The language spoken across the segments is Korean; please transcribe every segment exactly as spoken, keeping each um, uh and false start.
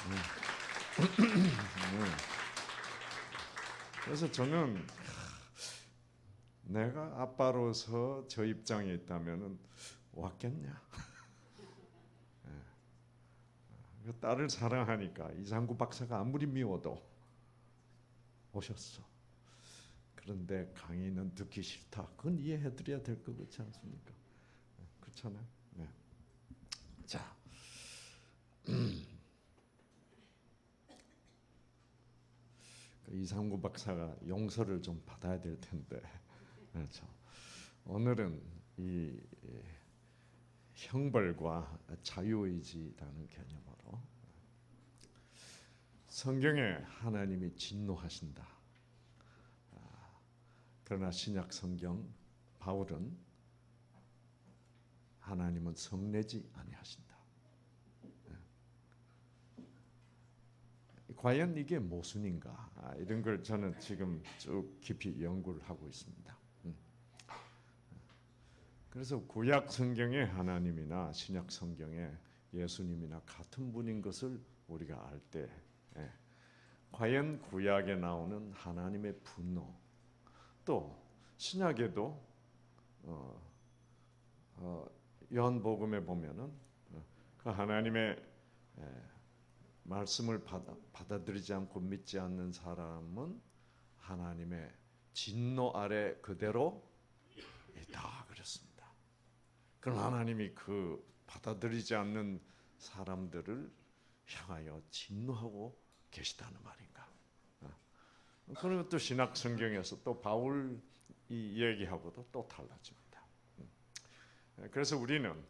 그래서 저는 내가 아빠로서 저 입장에 있다면은 왔겠냐? 딸을 사랑하니까 이상구 박사가 아무리 미워도 오셨어. 그런데 강의는 듣기 싫다. 그건 이해해드려야 될 것 같지 않습니까? 그렇잖아요. 네. 자, 음. 이상구 박사가 용서를 좀 받아야 될 텐데, 그렇죠. 오늘은 이 형벌과 자유의지라는 개념으로 성경에 하나님이 진노하신다. 그러나 신약 성경 바울은 하나님은 성내지 아니하신다. 과연 이게 모순인가? 이런 걸 저는 지금 쭉 깊이 연구를 하고 있습니다. 그래서 구약 성경의 하나님이나 신약 성경의 예수님이나 같은 분인 것을 우리가 알 때, 과연 구약에 나오는 하나님의 분노, 또 신약에도 어, 어, 요한복음에 보면은 그 하나님의 에, 말씀을 받아, 받아들이지 않고 믿지 않는 사람은 하나님의 진노 아래 그대로 있다 그랬습니다. 그럼 하나님이 그 받아들이지 않는 사람들을 향하여 진노하고 계시다는 말인가? 그런 것도 신약 성경에서 또 바울 이 얘기하고도 또 달라집니다. 그래서 우리는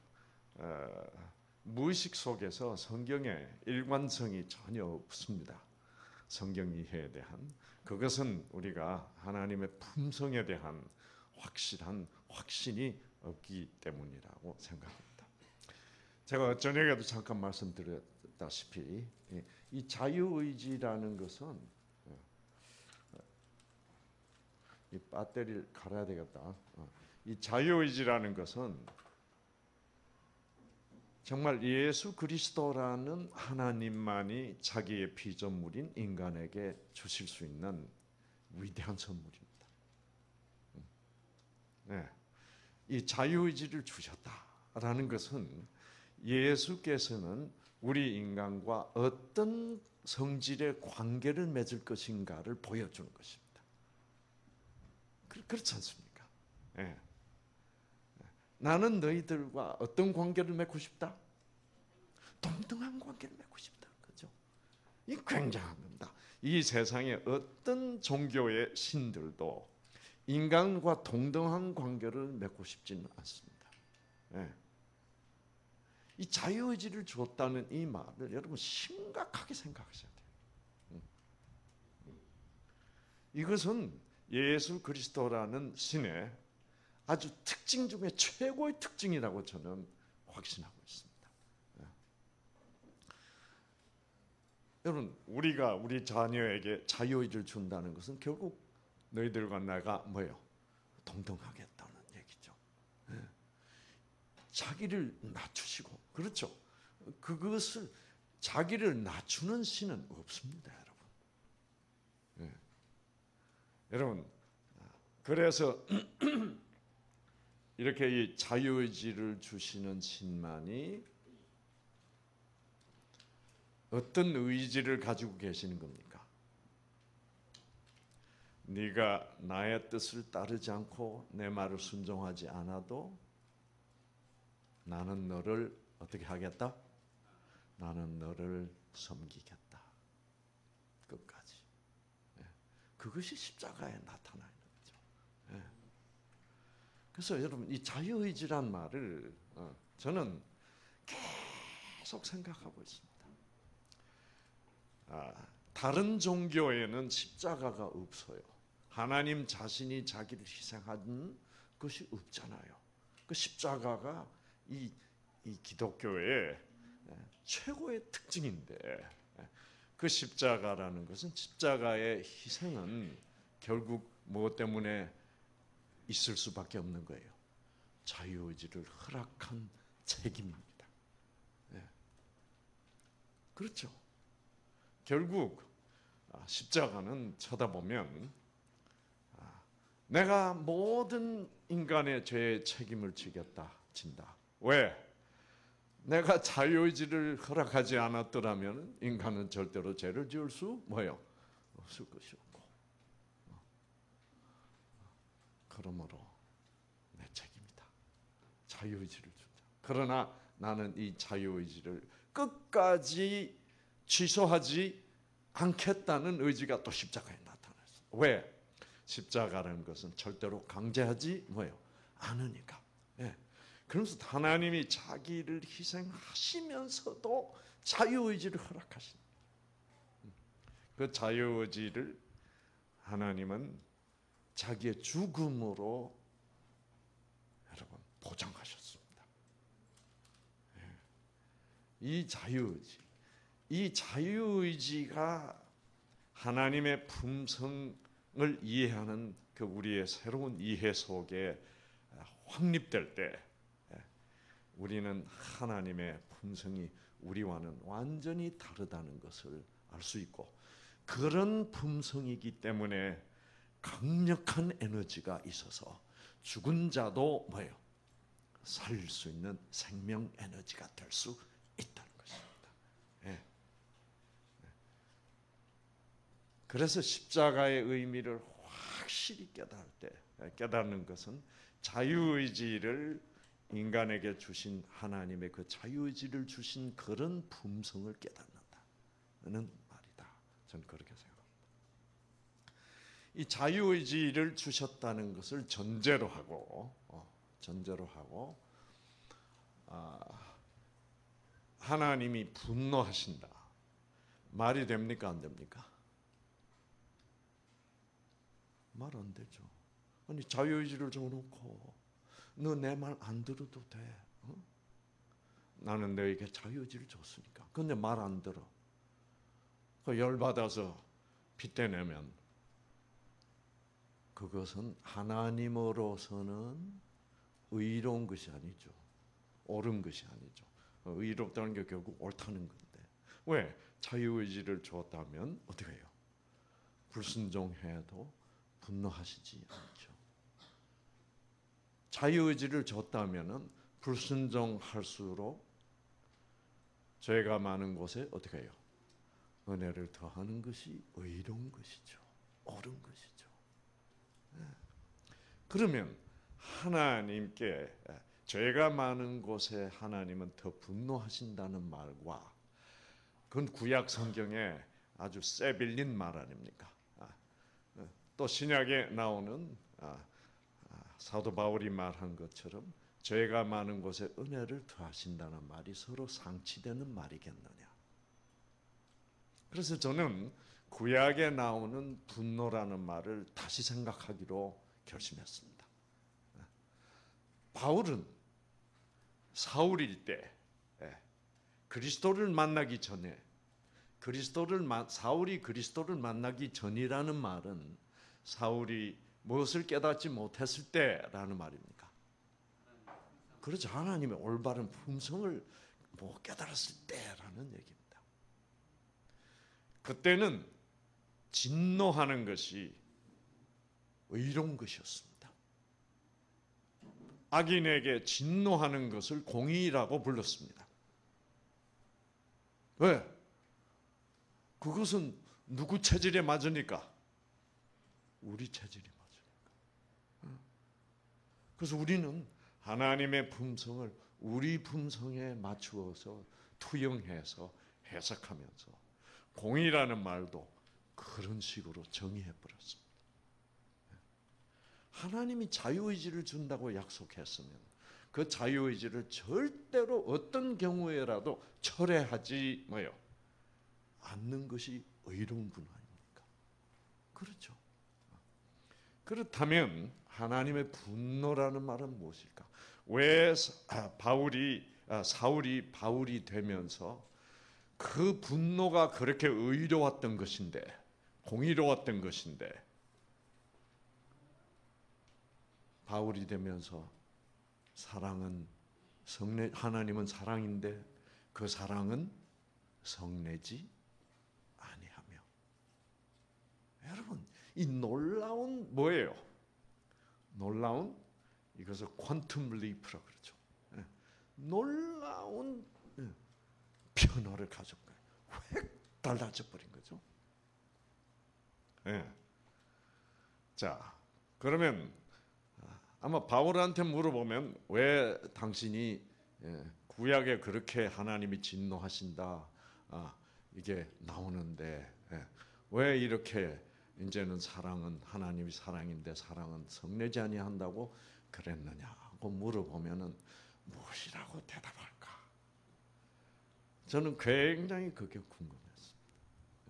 무의식 속에서 성경의 일관성이 전혀 없습니다. 성경 이해에 대한 그것은 우리가 하나님의 품성에 대한 확실한 확신이 없기 때문이라고 생각합니다. 제가 저녁에도 잠깐 말씀드렸다시피 이 자유의지라는 것은 이 배터리를 갈아야 되겠다. 이 자유의지라는 것은 정말 예수 그리스도라는 하나님만이 자기의 피조물인 인간에게 주실 수 있는 위대한 선물입니다. 네. 이 자유의지를 주셨다라는 것은 예수께서는 우리 인간과 어떤 성질의 관계를 맺을 것인가를 보여주는 것입니다. 그렇지 않습니까? 네. 나는 너희들과 어떤 관계를 맺고 싶다? 동등한 관계를 맺고 싶다. 그죠? 이 굉장한 겁니다. 이 세상에 어떤 종교의 신들도 인간과 동등한 관계를 맺고 싶지는 않습니다. 네. 이 자유의지를 주었다는 이 말을 여러분 심각하게 생각하셔야 돼요. 이것은 예수 그리스도라는 신의 아주 특징 중에 최고의 특징이라고 저는 확신하고 있습니다. 네. 여러분, 우리가 우리 자녀에게 자유의지를 준다는 것은 결국 너희들과 내가 뭐예요? 동등하겠다는 얘기죠. 네. 자기를 낮추시고, 그렇죠. 그것을 자기를 낮추는 신은 없습니다, 여러분. 네. 여러분, 그래서 이렇게 이 자유의지를 주시는 신만이 어떤 의지를 가지고 계시는 겁니까? 네가 나의 뜻을 따르지 않고 내 말을 순종하지 않아도 나는 너를 어떻게 하겠다? 나는 너를 섬기겠다. 끝까지. 그것이 십자가에 나타나 있는 거죠. 그래서 여러분 이 자유의지란 말을 저는 계속 생각하고 있습니다. 다른 종교에는 십자가가 없어요. 하나님 자신이 자기를 희생한 것이 없잖아요. 그 십자가가 이, 이 기독교의 최고의 특징인데 그 십자가라는 것은 십자가의 희생은 결국 무엇 때문에 있을 수밖에 없는 거예요. 자유의지를 허락한 책임입니다. 네. 그렇죠. 결국 십자가는 쳐다보면 내가 모든 인간의 죄의 책임을 지겠다, 진다. 왜? 내가 자유의지를 허락하지 않았더라면 인간은 절대로 죄를 지을 수 뭐요? 없을 것이었고, 그러므로 내 책임이다. 자유의지를 준다. 그러나 나는 이 자유의지를 끝까지 취소하지 않겠다는 의지가 또 십자가에 나타났어. 왜? 십자가라는 것은 절대로 강제하지 뭐요? 않으니까. 예. 그러면서 하나님이 자기를 희생하시면서도 자유의지를 허락하신. 그 자유의지를 하나님은 자기의 죽음으로 여러분 보장하셨습니다. 예. 이 자유의지, 이 자유의지가 하나님의 품성을 이해하는 그 우리의 새로운 이해 속에 확립될 때 우리는 하나님의 품성이 우리와는 완전히 다르다는 것을 알 수 있고, 그런 품성이기 때문에 강력한 에너지가 있어서 죽은 자도 뭐예요? 살릴 수 있는 생명 에너지가 될 수 있다는 것입니다. 예. 그래서 십자가의 의미를 확실히 깨달을 때, 깨닫는 것은 자유의지를 인간에게 주신 하나님의 그 자유의지를 주신 그런 품성을 깨닫는다는 말이다. 저는 그렇게 생각합니다. 이 자유의지를 주셨다는 것을 전제로 하고, 어, 전제로 하고, 아, 하나님이 분노하신다. 말이 됩니까, 안 됩니까? 말 안 되죠. 아니 자유의지를 줘놓고 너 내 말 안 들어도 돼. 어? 나는 너에게 자유의지를 줬으니까. 근데 말 안 들어. 그 열받아서 핏대내면 그것은 하나님으로서는 의로운 것이 아니죠. 옳은 것이 아니죠. 의롭다는 게 결국 옳다는 건데. 왜? 자유의지를 줬다면 어떻게 해요? 불순종해도 분노하시지 않죠. 자유의지를 줬다면 불순종할수록 죄가 많은 곳에 어떻게 해요? 은혜를 더하는 것이 의로운 것이죠. 옳은 것이죠. 그러면 하나님께 죄가 많은 곳에 하나님은 더 분노하신다는 말과, 그건 구약 성경에 아주 세 빌린 말 아닙니까? 또 신약에 나오는 사도 바울이 말한 것처럼 죄가 많은 곳에 은혜를 더하신다는 말이 서로 상치되는 말이겠느냐. 그래서 저는 구약에 나오는 분노라는 말을 다시 생각하기로 결심했습니다. 바울은 사울일 때 그리스도를 만나기 전에, 그리스도를 사울이 그리스도를 만나기 전이라는 말은 사울이 무엇을 깨닫지 못했을 때라는 말입니까? 그렇죠. 하나님의 올바른 품성을 못 깨달았을 때라는 얘기입니다. 그때는 진노하는 것이 의로운 것이었습니다. 악인에게 진노하는 것을 공의라고 불렀습니다. 왜? 그것은 누구 체질에 맞으니까? 우리 체질이 맞으니까. 그래서 우리는 하나님의 품성을 우리 품성에 맞추어서 투영해서 해석하면서 공의라는 말도 그런 식으로 정의해버렸습니다. 하나님이 자유의지를 준다고 약속했으면 그 자유의지를 절대로 어떤 경우에라도 철회하지 뭐요? 않는 것이 의로운 분 아닙니까? 그렇죠. 그렇다면 하나님의 분노라는 말은 무엇일까? 왜 바울이 사울이 바울이 되면서 그 분노가 그렇게 의로웠던 것인데, 공의로웠던 것인데, 바울이 되면서 사랑은 성내, 하나님은 사랑인데 그 사랑은 성내지 아니하며. 여러분, 이 놀라운 뭐예요? 놀라운 이것을 퀀텀 리프라고 그러죠. 예. 놀라운 예. 변화를 가진 거예요. 획 달라져 버린 거죠. 예. 자, 그러면 아마 바울한테 물어보면 왜 당신이 예, 구약에 그렇게 하나님이 진노하신다 아, 이게 나오는데 예, 왜 이렇게 이제는 사랑은 하나님이 사랑인데 사랑은 성내지 아니한다고 그랬느냐고 물어보면은 무엇이라고 대답할까? 저는 굉장히 그게 궁금했습니다. 예.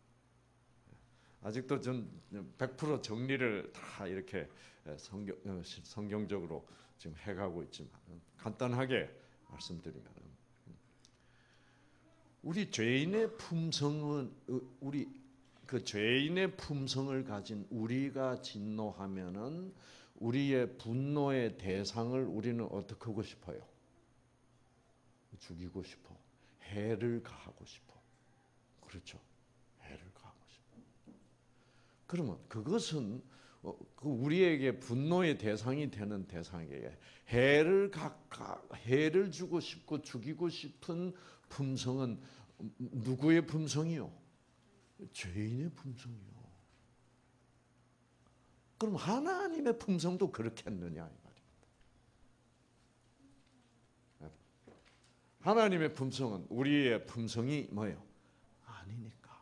아직도 전 백 퍼센트 정리를 다 이렇게 성경, 성경적으로 지금 해가고 있지만 간단하게 말씀드리면 우리 죄인의 품성은 우리 그 죄인의 품성을 가진 우리가 진노하면은 우리의 분노의 대상을 우리는 어떻게 하고 싶어요? 죽이고 싶어. 해를 가하고 싶어. 그렇죠. 해를 가하고 싶어. 그러면 그것은 우리에게 분노의 대상이 되는 대상에게 해를 가까 해를 주고 싶고 죽이고 싶은 품성은 누구의 품성이요? 죄인의 품성이요. 그럼 하나님의 품성도 그렇겠느냐 이 말입니다. 하나님의 품성은 우리의 품성이 뭐예요? 아니니까.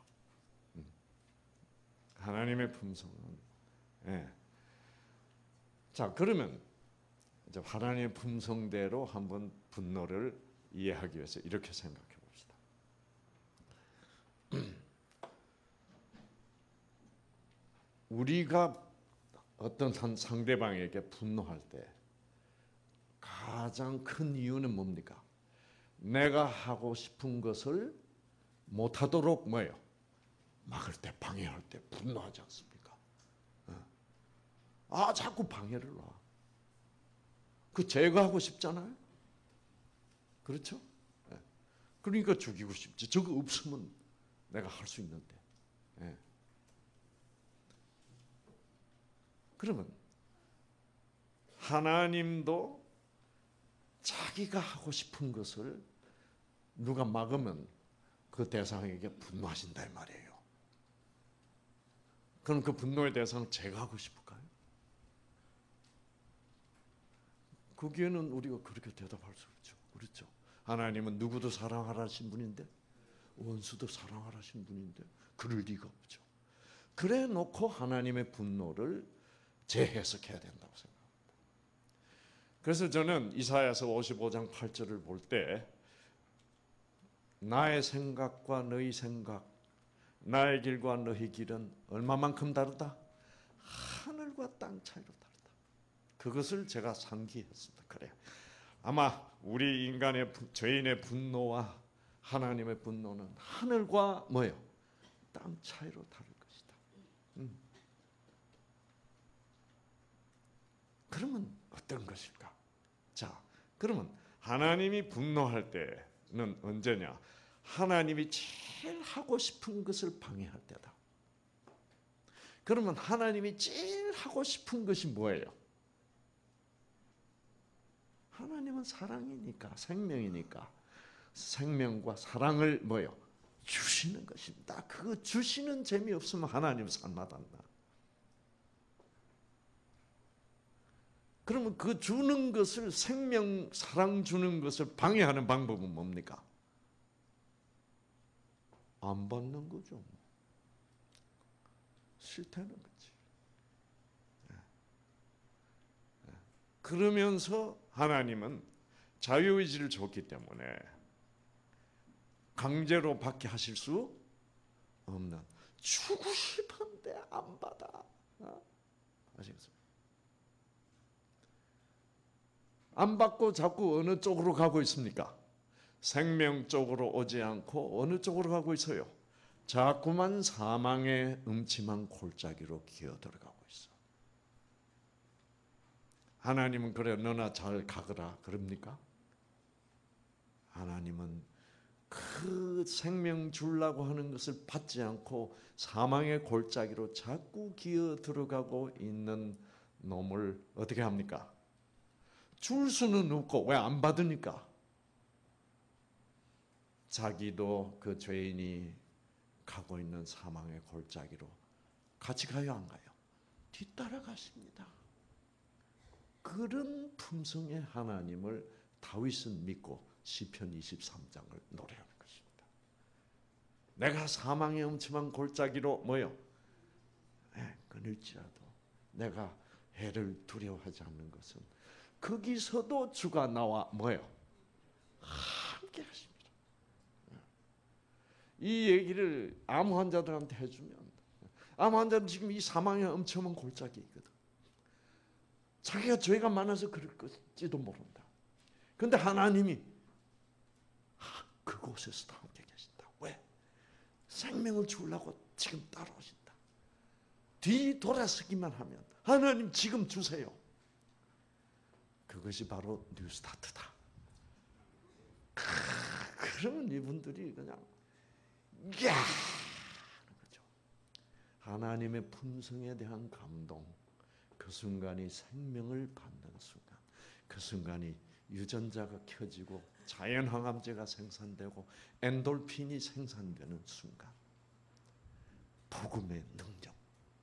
하나님의 품성은 예. 자, 그러면 이제 하나님의 품성대로 한번 분노를 이해하기 위해서 이렇게 생각해 봅시다. 우리가 어떤 상대방에게 분노할 때 가장 큰 이유는 뭡니까? 내가 하고 싶은 것을 못하도록 뭐예요? 막을 때, 방해할 때 분노하지 않습니까? 아, 자꾸 방해를 놔. 그 제거하고 싶잖아요. 그렇죠? 그러니까 죽이고 싶지. 저거 없으면 내가 할 수 있는데. 그러면 하나님도 자기가 하고 싶은 것을 누가 막으면 그 대상에게 분노하신다 이 말이에요. 그럼 그 분노의 대상을 제가 하고 싶을까요? 거기에는 우리가 그렇게 대답할 수 없죠. 그렇죠? 하나님은 누구도 사랑하라신 분인데 원수도 사랑하라신 분인데 그럴 리가 없죠. 그래 놓고 하나님의 분노를 재해석해야 된다고 생각합니다. 그래서 저는 이사야서 오십오 장 팔 절을 볼 때 나의 생각과 너희 생각, 나의 길과 너희 길은 얼마만큼 다르다? 하늘과 땅 차이로 다르다. 그것을 제가 상기했습니다. 그래. 아마 우리 인간의 죄인의 분노와 하나님의 분노는 하늘과 뭐예요? 땅 차이로 다를 것이다. 음. 그러면 어떤 것일까? 자, 그러면 하나님이 분노할 때는 언제냐? 하나님이 제일 하고 싶은 것을 방해할 때다. 그러면 하나님이 제일 하고 싶은 것이 뭐예요? 하나님은 사랑이니까, 생명이니까 생명과 사랑을 뭐요? 주시는 것입니다. 그거 주시는 재미 없으면 하나님 산마단다. 그러면 그 주는 것을 생명, 사랑 주는 것을 방해하는 방법은 뭡니까? 안 받는 거죠. 싫다는 거지. 그러면서 하나님은 자유의지를 줬기 때문에 강제로 받게 하실 수 없는, 주고 싶은데 안 받아. 아시겠습니까? 안 받고 자꾸 어느 쪽으로 가고 있습니까? 생명 쪽으로 오지 않고 어느 쪽으로 가고 있어요? 자꾸만 사망의 음침한 골짜기로 기어 들어가고 있어. 하나님은 그래 너나 잘 가거라 그럽니까? 하나님은 그 생명 주려고 하는 것을 받지 않고 사망의 골짜기로 자꾸 기어 들어가고 있는 놈을 어떻게 합니까? 줄 수는 없고 왜 안 받으니까? 자기도 그 죄인이 가고 있는 사망의 골짜기로 같이 가요, 안 가요? 뒤따라가십니다. 그런 품성의 하나님을 다윗은 믿고 시편 이십삼 장을 노래하는 것입니다. 내가 사망의 음침한 골짜기로 뭐요? 네, 끊을지라도 내가 해를 두려워하지 않는 것은 거기서도 주가 나와 뭐요? 함께 하십니다. 이 얘기를 암 환자들한테 해주면 암 환자는 지금 이 사망의 엄청난 골짜기거든. 자기가 죄가 많아서 그럴지도 모른다. 그런데 하나님이 그곳에서도 함께 계신다. 왜? 생명을 주려고 지금 따라오신다. 뒤 돌아서기만 하면 하나님 지금 주세요. 그것이 바로 뉴스타트다. 그러면 이분들이 그냥 야! 그렇죠. 하나님의 품성에 대한 감동, 그 순간이 생명을 받는 순간, 그 순간이 유전자가 켜지고 자연항암제가 생산되고 엔돌핀이 생산되는 순간, 복음의 능력,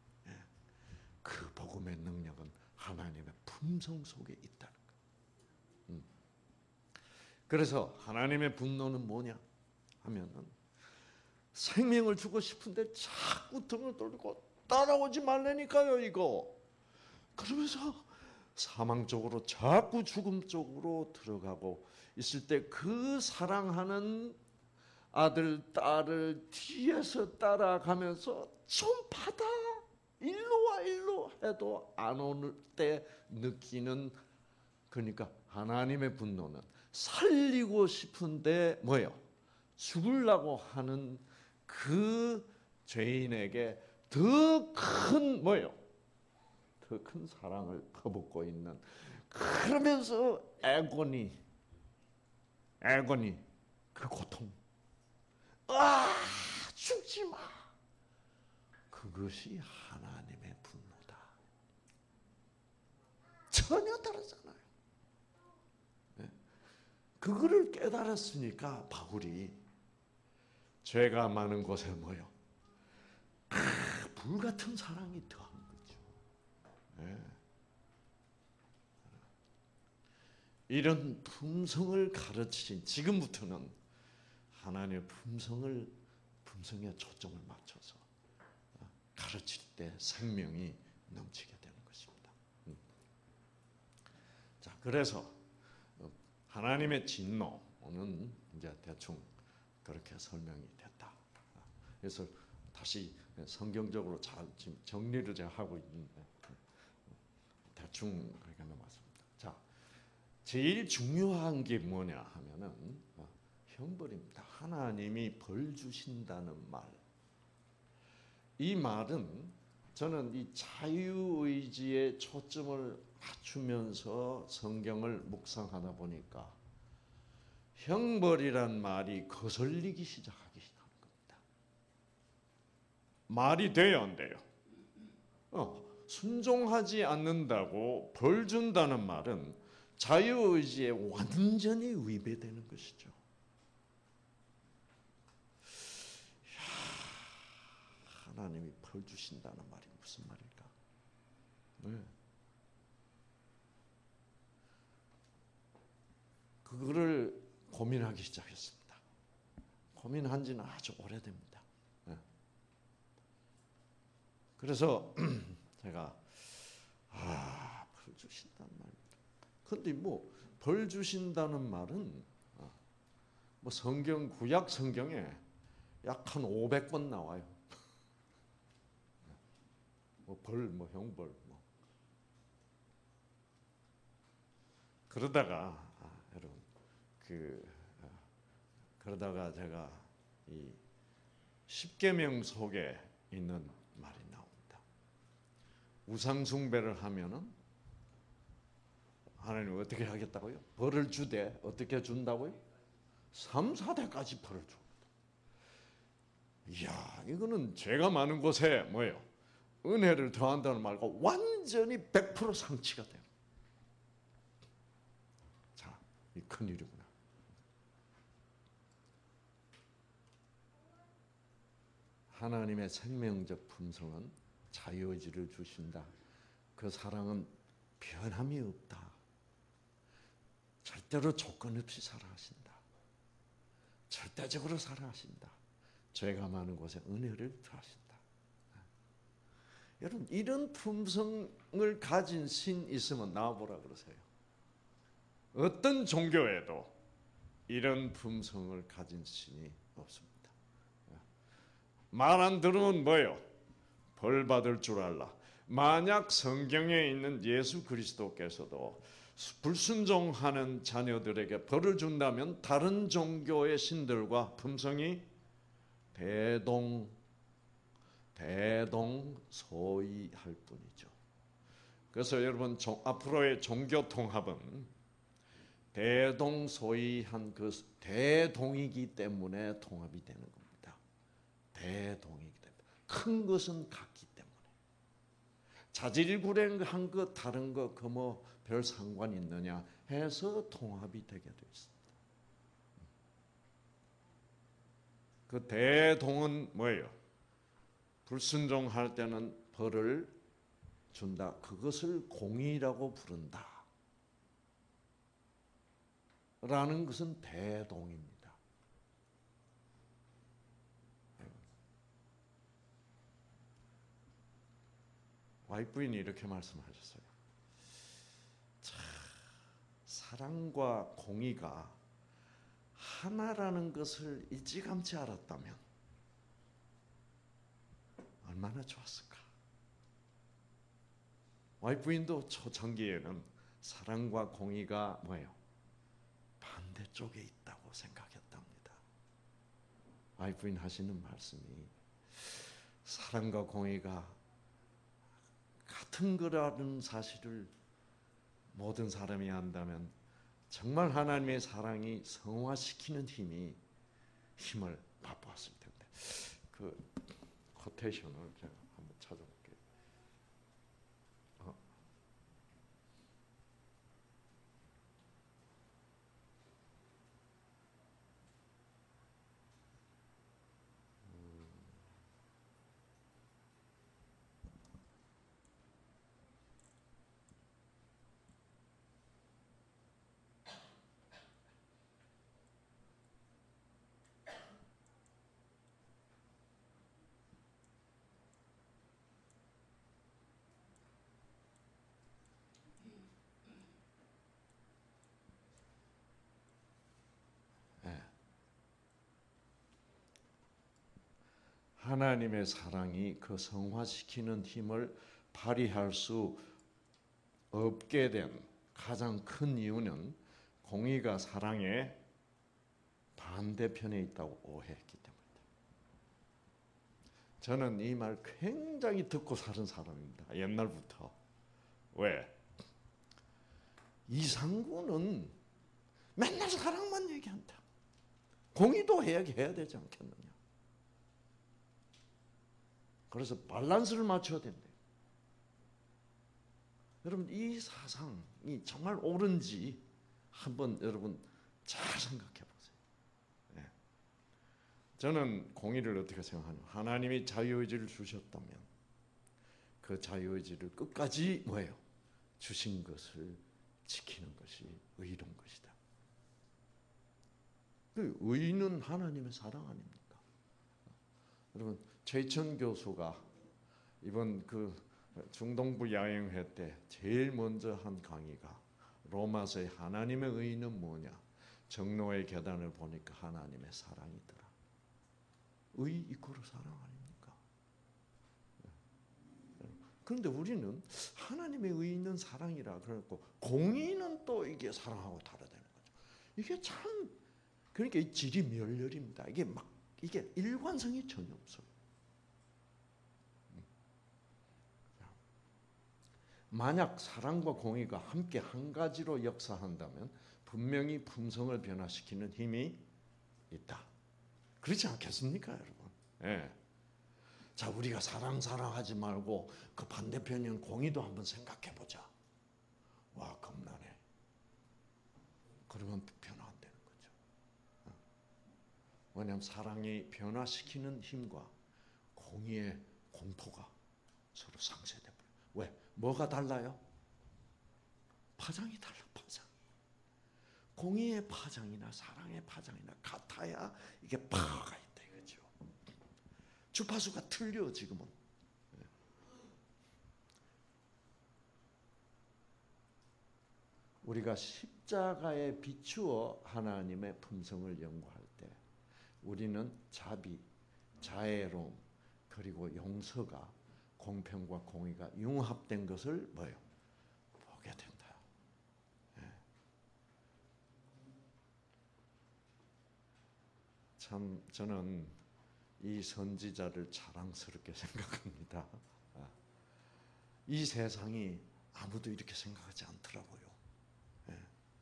그 복음의 능력은 하나님의 품성 속에 있다는 거예요. 그래서 하나님의 분노는 뭐냐 하면은 생명을 주고 싶은데 자꾸 등을 돌리고 따라오지 말라니까요, 이거. 그러면서 사망 쪽으로 자꾸 죽음 쪽으로 들어가고 있을 때 그 사랑하는 아들, 딸을 뒤에서 따라가면서 좀 받아, 일로 와, 일로 해도 안 오는 때 느끼는, 그러니까 하나님의 분노는 살리고 싶은데 뭐예요? 죽으려고 하는 그 죄인에게 더 큰 뭐예요? 더 큰 사랑을 퍼붓고 있는, 그러면서 애고니, 애고니, 그 고통, 아 죽지 마. 그것이 하나님의 분노다. 전혀 다르잖아요. 네. 그거를 깨달았으니까 바울이 죄가 많은 곳에 뭐요? 아, 불같은 사랑이 더한 거죠. 네. 이런 품성을 가르치신, 지금부터는 하나님의 품성을, 품성에 초점을 맞춰서 가르칠 때 생명이 넘치게 되는 것입니다. 자, 그래서 하나님의 진노는 이제 대충 그렇게 설명이 됐다. 그래서 다시 성경적으로 잘 지금 정리를 제가 하고 있는데 대충 그렇게 넘어갔습니다. 자, 제일 중요한 게 뭐냐 하면은 형벌입니다. 하나님이 벌 주신다는 말. 이 말은 저는 이 자유의지에 초점을 맞추면서 성경을 묵상하다 보니까 형벌이란 말이 거슬리기 시작하기 시작하는 겁니다. 말이 돼요, 안 돼요? 어, 순종하지 않는다고 벌 준다는 말은 자유의지에 완전히 위배되는 것이죠. 하나님이 벌 주신다는 말이 무슨 말일까? 네. 그거를 고민하기 시작했습니다. 고민한 지는 아주 오래됩니다. 네. 그래서 제가 아, 벌 주신다는 말. 근데 뭐 벌 주신다는 말은 뭐 성경, 구약 성경에 약 한 오백 번 나와요. 뭐 벌, 뭐 형벌, 뭐 그러다가 아, 여러분 그 아, 그러다가 제가 이 십계명 속에 있는 말이 나옵니다. 우상 숭배를 하면은 하나님 어떻게 하겠다고요? 벌을 주되 어떻게 준다고요? 삼, 사 대까지 벌을 줍니다. 이야, 이거는 죄가 많은 곳에 뭐예요? 은혜를 더한다는 말과 완전히 백 퍼센트 상치가 돼요. 자, 이 큰일이구나. 하나님의 생명적 품성은 자유의지를 주신다. 그 사랑은 변함이 없다. 절대로 조건 없이 살아가신다. 절대적으로 살아가신다. 죄가 많은 곳에 은혜를 더하신다. 여러분, 이런 품성을 가진 신 있으면 나와보라 그러세요. 어떤 종교에도 이런 품성을 가진 신이 없습니다. 말 안 들으면 뭐예요? 벌 받을 줄 알라. 만약 성경에 있는 예수 그리스도께서도 불순종하는 자녀들에게 벌을 준다면 다른 종교의 신들과 품성이 대동 대동소이할 뿐이죠. 그래서 여러분, 앞으로의 종교 통합은 대동소이한 그 대동이기 때문에 통합이 되는 겁니다. 대동이기 때문에. 큰 것은 같기 때문에. 자질구레한 것 다른 거 그 뭐 별 상관 있느냐 해서 통합이 되게 되어 있습니다. 그 대동은 뭐예요? 불순종할 때는 벌을 준다. 그것을 공의라고 부른다. 라는 것은 대동입니다. 와이프인이 이렇게 말씀하셨어요. 자, 사랑과 공의가 하나라는 것을 일찌감치 알았다면 얼마나 좋았을까. 와이프인도 초창기에는 사랑과 공의가 뭐예요? 반대쪽에 있다고 생각했답니다. 와이프인 하시는 말씀이 사랑과 공의가 같은 거라는 사실을 모든 사람이 안다면 정말 하나님의 사랑이 성화시키는 힘이 힘을 맛보았을 텐데. 그 코테이션을 제가 한번 찾아볼게요. 어. 하나님의 사랑이 그 성화시키는 힘을 발휘할 수 없게 된 가장 큰 이유는 공의가 사랑의 반대편에 있다고 오해했기 때문입니다. 저는 이 말 굉장히 듣고 사는 사람입니다. 옛날부터. 왜? 이상구는 맨날 사랑만 얘기한다. 공의도 해야 되지 않겠느냐. 그래서 밸런스를 맞춰야 된대요. 여러분, 이 사상이 정말 옳은지 한번 여러분 잘 생각해 보세요. 네. 저는 공의를 어떻게 생각하냐면, 하나님이 자유의지를 주셨다면 그 자유의지를 끝까지 뭐예요? 주신 것을 지키는 것이 의로운 것이다. 그 의는 하나님의 사랑 아닙니까? 여러분, 최천 교수가 이번 그 중동부 야영회 때 제일 먼저 한 강의가 로마서의 하나님의 의는 뭐냐? 정로의 계단을 보니까 하나님의 사랑이더라. 의 이코르 사랑 아닙니까? 그런데 우리는 하나님의 의는 사랑이라 그래갖고 공의는 또 이게 사랑하고 다르다는 거죠. 이게 참, 그러니까 이 질이 멸렬입니다. 이게 막 이게 일관성이 전혀 없어요. 만약 사랑과 공의가 함께 한 가지로 역사한다면 분명히 품성을 변화시키는 힘이 있다. 그렇지 않겠습니까, 여러분? 예. 자, 우리가 사랑 사랑하지 말고 그 반대편인 공의도 한번 생각해 보자. 와, 겁나네. 그러면 변화 안 되는 거죠. 왜냐하면 사랑이 변화시키는 힘과 공의의 공포가 서로 상쇄돼 버려요. 왜? 뭐가 달라요? 파장이 달라, 파장. 공의의 파장이나 사랑의 파장이나 같아야 이게 파워가 있다 이거죠. 주파수가 틀려 지금은. 우리가 십자가에 비추어 하나님의 품성을 연구할 때 우리는 자비, 자애로움, 그리고 용서가 공평과 공의가 융합된 것을 뭐요? 보게 된다. 예. 참 저는 이 선지자를 자랑스럽게 생각합니다. 이 세상이 아무도 이렇게 생각하지 않더라고요. 예.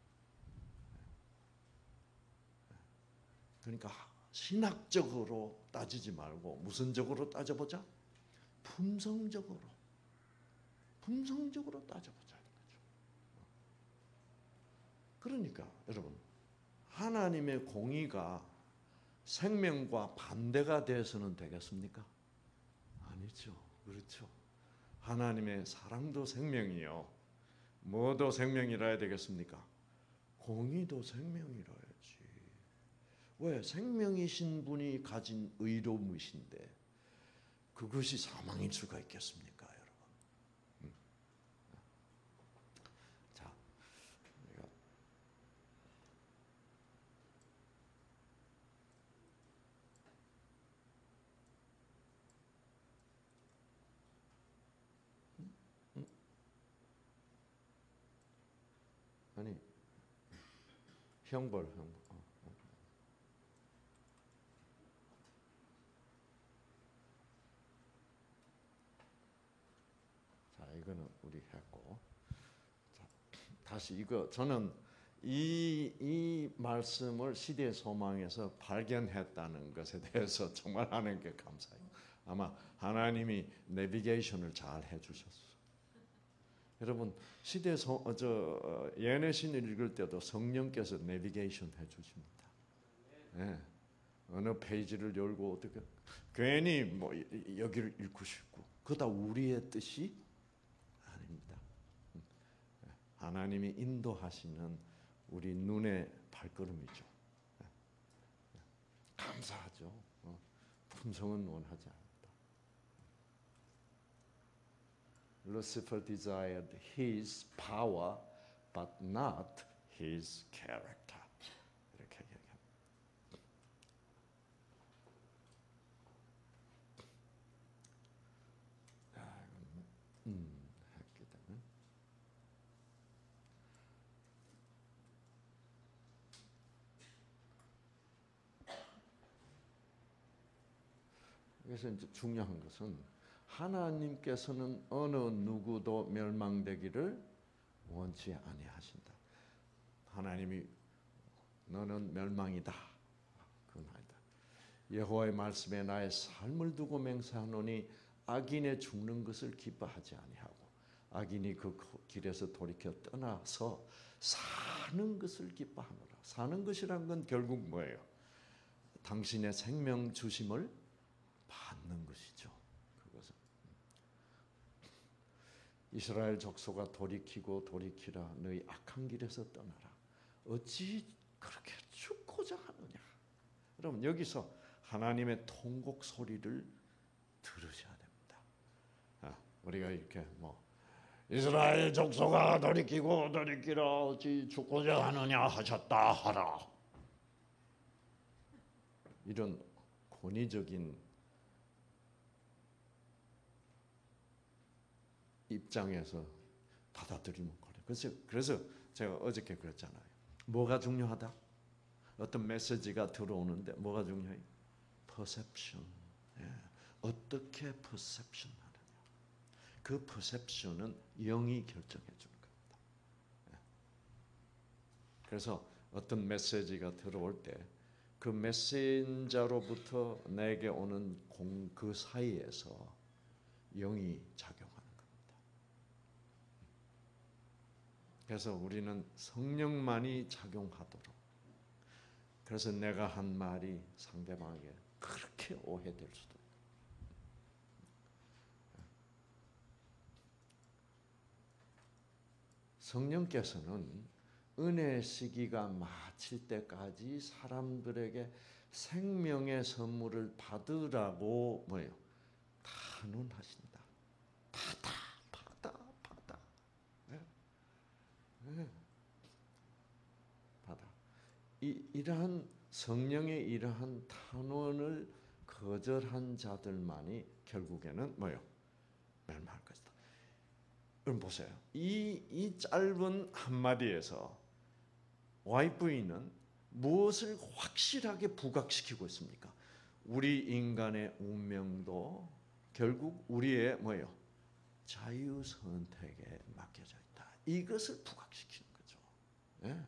그러니까 신학적으로 따지지 말고 무슨 적으로 따져보자? 품성적으로. 품성적으로 따져보자는 거죠. 그러니까 여러분, 하나님의 공의가 생명과 반대가 돼서는 되겠습니까? 아니죠. 그렇죠. 하나님의 사랑도 생명이요. 뭐도 생명이라 해야 되겠습니까? 공의도 생명이라 해야지. 왜? 생명이신 분이 가진 의로움이신데 그것이 사망일 수가 있겠습니까, 여러분? 음. 자, 우리가 음? 음? 아니 형벌, 형벌. 어. 자, 이거는 우리 했고, 자, 다시 이거 저는 이, 이 말씀을 시대의 소망에서 발견했다는 것에 대해서 정말 하나님께 감사해요. 아마 하나님이 내비게이션을 잘 해주셨어요. 여러분, 시대 소, 저 예내신을 읽을 때도 성령께서 내비게이션 해주십니다. 네. 어느 페이지를 열고 어떻게 괜히 뭐 여기를 읽고 싶고 그다 우리의 뜻이 아닙니다. 하나님이 인도하시는 우리 눈의 발걸음이죠. 감사하죠. 품성은 원하지 않는다. Lucifer desired his power, but not his character. 이렇게 얘기합니다. 아, 이건 음, 했기 때문에. 그래서 이제 중요한 것은 하나님께서는 어느 누구도 멸망되기를 원치 아니하신다. 하나님이 너는 멸망이다. 그건 아니다. 여호와의 말씀에 나의 삶을 두고 맹세하노니 악인의 죽는 것을 기뻐하지 아니하고 악인이 그 길에서 돌이켜 떠나서 사는 것을 기뻐하노라. 사는 것이란 건 결국 뭐예요? 당신의 생명 주심을 받는 것이죠. 그것은 이스라엘 족속아 돌이키고 돌이키라. 너희 악한 길에서 떠나라. 어찌 그렇게 죽고자 하느냐. 여러분, 여기서 하나님의 통곡 소리를 들으셔야 됩니다. 아, 우리가 이렇게 뭐 이스라엘 족속아 돌이키고 돌이키라. 어찌 죽고자 하느냐 하셨다 하라. 이런 권위적인 입장에서 받아들이면 그래. 그래서, 그래서 제가 어저께 그랬잖아요. 뭐가 중요하다? 어떤 메시지가 들어오는데 뭐가 중요해요? perception. 예. 어떻게 perception 하느냐. 그 perception은 영이 결정해 주는 겁니다. 예. 그래서 어떤 메시지가 들어올 때 그 메신저로부터 내게 오는 공, 그 사이에서 영이 작용하는 겁니다. 그래서 우리는 성령만이 작용하도록. 그래서 내가 한 말이 상대방에게 그렇게 오해될 수도 있고. 성령께서는 은혜 시기가 마칠 때까지 사람들에게 생명의 선물을 받으라고 뭐예요? 단언하신다. 받아, 받아, 받아. 네? 네. 받아. 이 이러한 성령의 이러한 탄원을 거절한 자들만이 결국에는 뭐예요? 멸망할 것이다. 여러분 보세요. 이, 이 짧은 한마디에서 와이브이는 무엇을 확실하게 부각시키고 있습니까? 우리 인간의 운명도 결국 우리의 뭐예요? 자유 선택에 맡겨져 있다. 이것을 부각시키는 거죠. 네?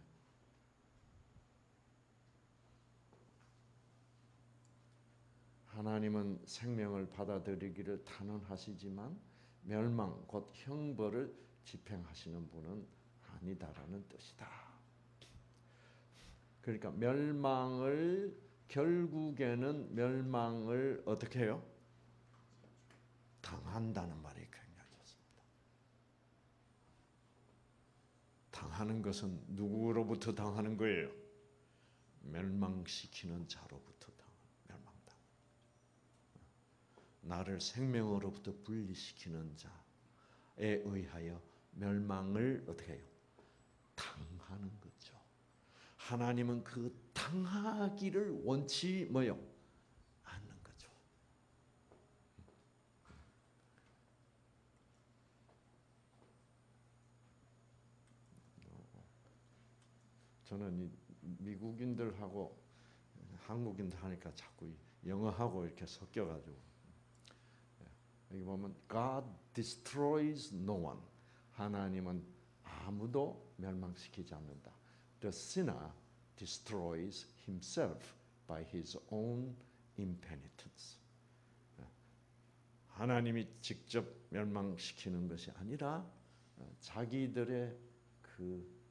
하나님은 생명을 받아들이기를 단언하시지만 멸망 곧 형벌을 집행하시는 분은 아니다라는 뜻이다. 그러니까 멸망을 결국에는 멸망을 어떻게 해요? 당한다는 말이 굉장히 좋습니다. 당하는 것은 누구로부터 당하는 거예요? 멸망시키는 자로부터 당, 멸망당. 나를 생명으로부터 분리시키는 자에 의하여 멸망을 어떻게 해요? 당하는 거죠. 하나님은 그 당하기를 원치 뭐요? 않는 거죠. 저는 이 미국인들하고 한국인들 하니까 자꾸 영어하고 이렇게 섞여가지고 여기 보면 God destroys no one. 하나님은 아무도 멸망시키지 않는다. The sinner destroys himself by his own impenitence. 하나님이 직접 멸망시키는 것이 아니라 자기들의 그,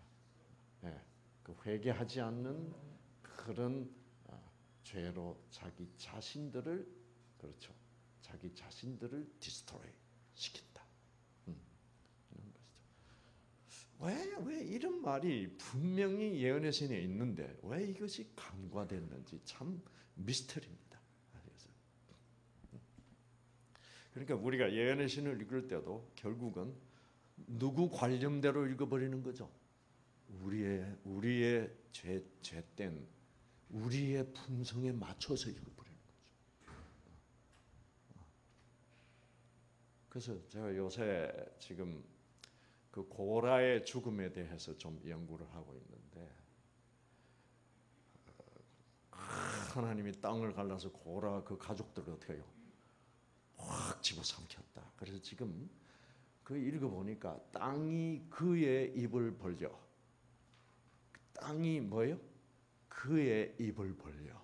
그 회개하지 않는 그런 죄로 자기 자신들을 그렇죠. 자기 자신들을 디스트로이 시킨다. 음, 이런 것이죠. 왜, 왜 이런 말이 분명히 예언의 신에 있는데 왜 이것이 간과됐는지 참 미스터리입니다. 그러니까 우리가 예언의 신을 읽을 때도 결국은 누구 관념대로 읽어버리는 거죠. 우리의 우리의 죄 죄된 우리의 품성에 맞춰서 읽어버리는 거죠. 그래서 제가 요새 지금 그 고라의 죽음에 대해서 좀 연구를 하고 있는데 하나님이 땅을 갈라서 고라 그 가족들을 어떻게 해요? 확 집어삼켰다. 그래서 지금 그 읽어보니까 땅이 그의 입을 벌려. 땅이 뭐예요? 그의 입을 벌려.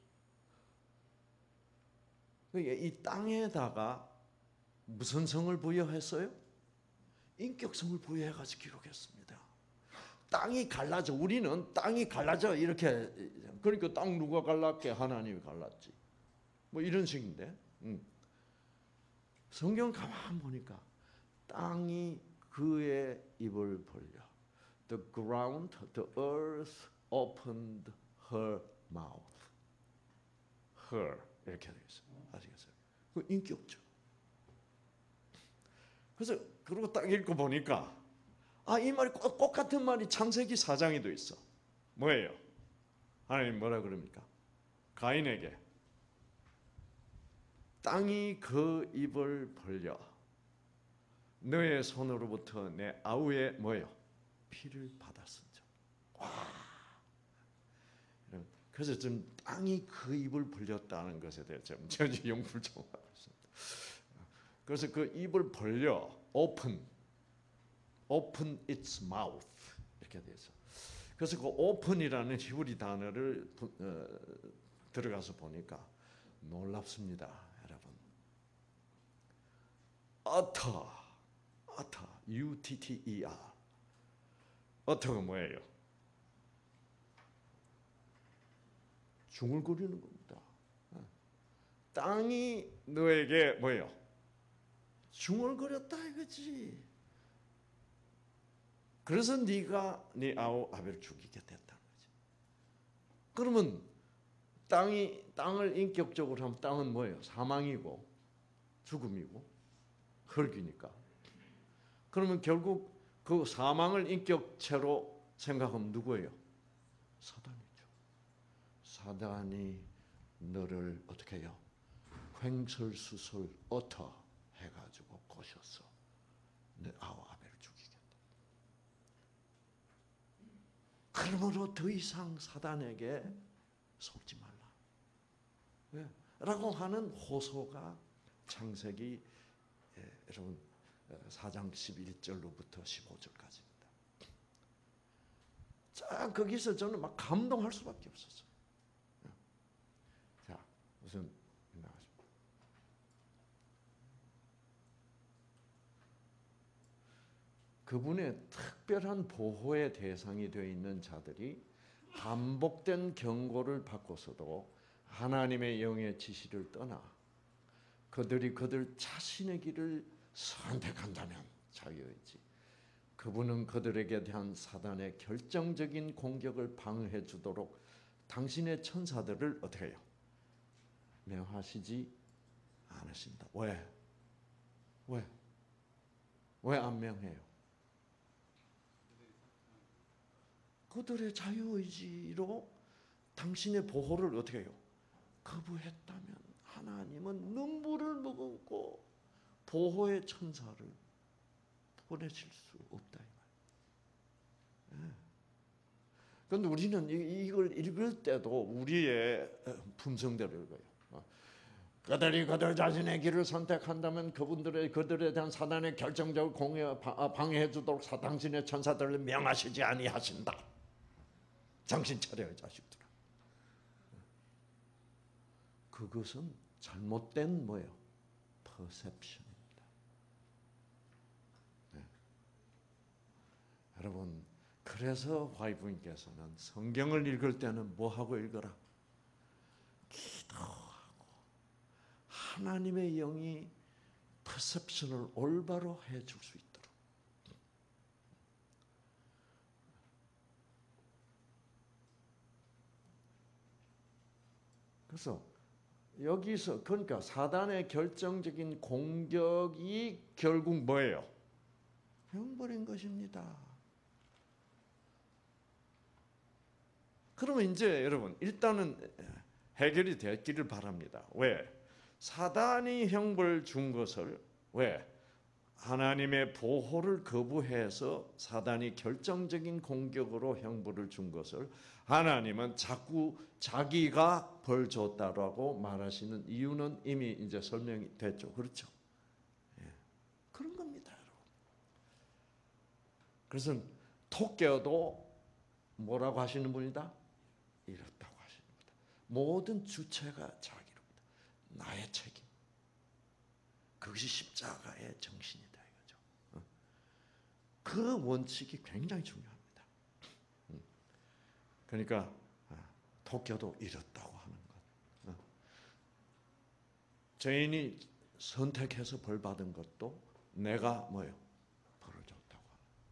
이 땅에다가 무슨 성을 부여했어요? 인격성을 부여해가지고 기록했습니다. 땅이 갈라져. 우리는 땅이 갈라져 이렇게. 그러니까 땅 누가 갈랐게? 하나님이 갈랐지. 뭐 이런 식인데. 음. 성경 가만 보니까 땅이 그의 입을 벌려. The ground, the earth opened her mouth. her 이렇게 되어 있어요. 아시겠어요? 그 인격적. 그래서 그리고 딱 읽고 보니까 아, 이 말이 꼭, 똑같은 말이 창세기 사 장에도 있어. 뭐예요? 하나님 뭐라 그럽니까? 가인에게 땅이 그 입을 벌려 너의 손으로부터 내 아우의 뭐예요? 피를 받았은즉. 와. 그래서 좀 땅이 그 입을 벌렸다는 것에 대해서 좀 연구를 좀 하고 있습니다. 그래서 그 입을 벌려 open, open its mouth 이렇게 돼서. 그래서 그 오픈이라는 히브리 단어를 어, 들어가서 보니까 놀랍습니다, 여러분. utter, utter, U T T E R. utter가 뭐예요? 중얼거리는 겁니다. 땅이 너에게 뭐예요? 중얼거렸다 이거지. 그래서 네가 네 아우 아벨을 죽이게 됐다는 거지. 그러면 땅이 땅을 인격적으로 하면 땅은 뭐예요? 사망이고 죽음이고 흙이니까. 그러면 결국 그 사망을 인격체로 생각하면 누구예요? 사단이죠. 사단이 너를 어떻게 해요? 횡설수설 어터 해가지고 꼬셔서 내 아우 아벨을 죽이겠다. 그러므로 더 이상 사단에게 속지 말라. 네. 라고 하는 호소가 창세기 예, 여러분 사 장 십일 절로부터 십오 절까지입니다. 자, 거기서 저는 막 감동할 수밖에 없었어요. 자, 우선 나가십니다. 그분의 특별한 보호의 대상이 되어 있는 자들이 반복된 경고를 받고서도 하나님의 영의 지시를 떠나 그들이 그들 자신의 길을 선택한다면 자유이지. 그분은 그들에게 대한 사단의 결정적인 공격을 방어해 주도록 당신의 천사들을 어떻게 해요? 명하시지 않으신다. 왜? 왜? 왜 안 명해요? 그들의 자유의지로 당신의 보호를 어떻게 해요? 거부했다면 하나님은 눈물을 머금고 보호의 천사를 보내실 수 없다. 그런데 예. 우리는 이걸 읽을 때도 우리의 품성대로 읽어요. 그들이 그들 자신의 길을 선택한다면 그분들의 그들에 대한 사단의 결정적으로 공여 방해해 주도록 당신의 천사들을 명하시지 아니하신다. 정신 차려요, 자식들아. 그것은 잘못된 뭐예요? 퍼셉션입니다. 네. 여러분, 그래서 화이부인께서는 성경을 읽을 때는 뭐 하고 읽어라? 기도하고 하나님의 영이 퍼셉션을 올바로 해줄 수 있도록. 그래서 여기서 그러니까 사단의 결정적인 공격이 결국 뭐예요? 형벌인 것입니다. 그러면 이제 여러분 일단은 해결이 됐기를 바랍니다. 왜? 사단이 형벌 준 것을 왜? 하나님의 보호를 거부해서 사단이 결정적인 공격으로 형벌을 준 것을 하나님은 자꾸 자기가 벌 줬다라고 말하시는 이유는 이미 이제 설명이 됐죠. 그렇죠? 예. 그런 겁니다, 여러분. 그래서 토끼도 뭐라고 하시는 분이다? 이렇다고 하시는 분이다. 모든 주체가 자기로다. 나의 책임. 그것이 십자가의 정신이다 이거죠. 그 원칙이 굉장히 중요합니다. 그러니까 토끼도 이렇다고 하는 것. 죄인이 선택해서 벌 받은 것도 내가 뭐예요? 벌을 줬다고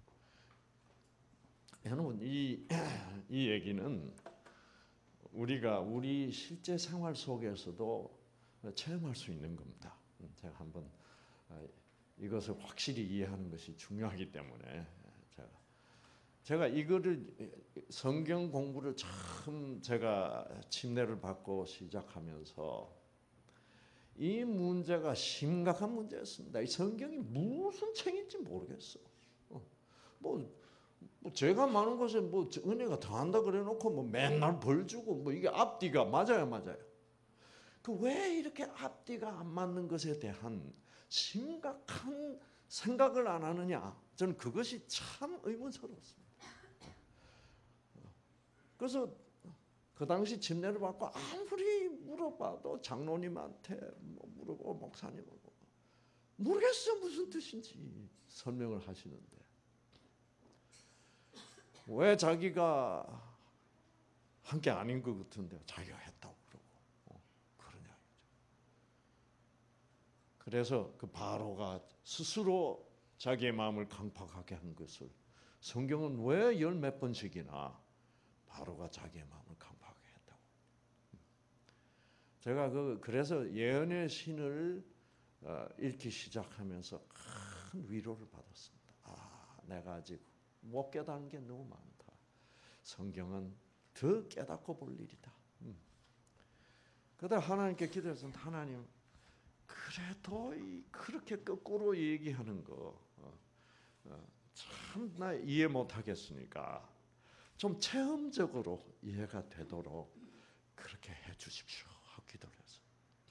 하는. 여러분 이 이 얘기는 우리가 우리 실제 생활 속에서도 체험할 수 있는 겁니다. 제가 한번 이것을 확실히 이해하는 것이 중요하기 때문에 제가 제가 이거를 성경 공부를 처음 제가 침례를 받고 시작하면서 이 문제가 심각한 문제였습니다. 이 성경이 무슨 책인지 모르겠어. 뭐, 뭐 제가 많은 곳에 뭐 은혜가 더한다 그래놓고 뭐 맨날 벌 주고 뭐 이게 앞뒤가 맞아요, 맞아요. 그 왜 이렇게 앞뒤가 안 맞는 것에 대한 심각한 생각을 안 하느냐? 저는 그것이 참 의문스러웠습니다. 그래서 그 당시 침례를 받고 아무리 물어봐도 장로님한테 뭐 물어보고 목사님하고 모르겠어 무슨 뜻인지 설명을 하시는데 왜 자기가 한 게 아닌 것 같은데 자기가 했다고 그러고 어, 그러냐. 그래서 그 바로가 스스로 자기의 마음을 강팍하게 한 것을 성경은 왜 열 몇 번씩이나 바로가 자기의 마음을 강팍하게 했다고. 제가 그 그래서 예언의 신을 어, 읽기 시작하면서 큰 위로를 받았습니다. 아, 내가 아직 못 깨달은 게 너무 많다. 성경은 더 깨닫고 볼 일이다. 음. 그러다 하나님께 기도했습니다. 하나님, 그래도 이 그렇게 거꾸로 얘기하는 거 어, 어, 참 나 이해 못하겠으니까 좀 체험적으로 이해가 되도록 그렇게 해주십시오 하고 기도를 했어요.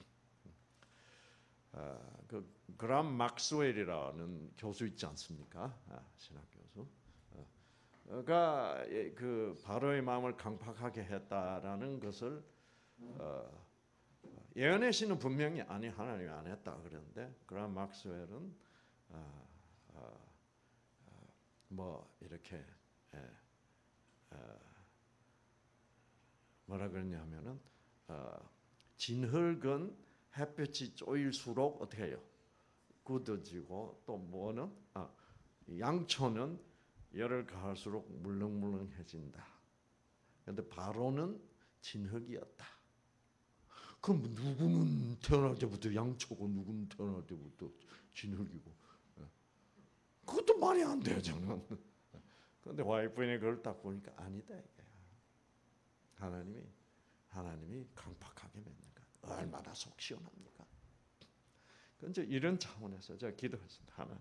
어, 그 그람 막스웰이라는 교수 있지 않습니까? 아, 신학 교수. 어, 가 그 바로의 마음을 강팍하게 했다라는 것을 어, 예언의 신은 분명히 아니 하나님이 안 했다 그랬는데 그람 막스웰은 어, 어, 뭐 이렇게 예, 어, 뭐라 그러냐면은 어, 진흙은 햇볕이 쪼일수록 어떻게 해요? 굳어지고 또 뭐는 아, 양초는 열을 가할수록 물렁물렁해진다. 그런데 바로는 진흙이었다. 그럼 누구는 태어날 때부터 양초고 누구는 태어날 때부터 진흙이고 그것도 말이 안 돼요 저는. 그런데 와이프인이 그걸 딱 보니까 아니다 이게. 하나님이 하나님이 강팍하게 맺는 것 얼마나 속 시원합니까? 그런데 이런 차원에서 제가 기도했습니다. 하나님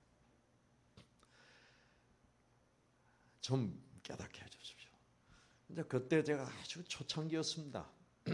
좀 깨닫게 해주십시오. 이제 그때 제가 아주 초창기였습니다.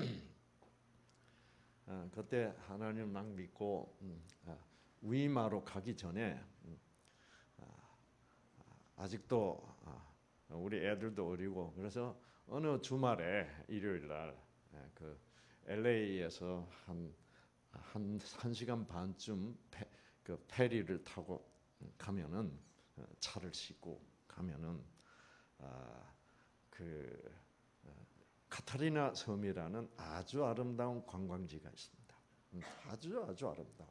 어, 그때 하나님 막 믿고 음, 아, 위마로 가기 전에 음, 아, 아직도 아, 우리 애들도 어리고 그래서 어느 주말에 일요일 날그 엘에이에서 한 한 한 시간 반쯤 페, 그 페리를 타고 가면은 차를 싣고 가면은 아, 그 카타리나 섬이라는 아주 아름다운 관광지가 있습니다. 아주 아주 아름다워요.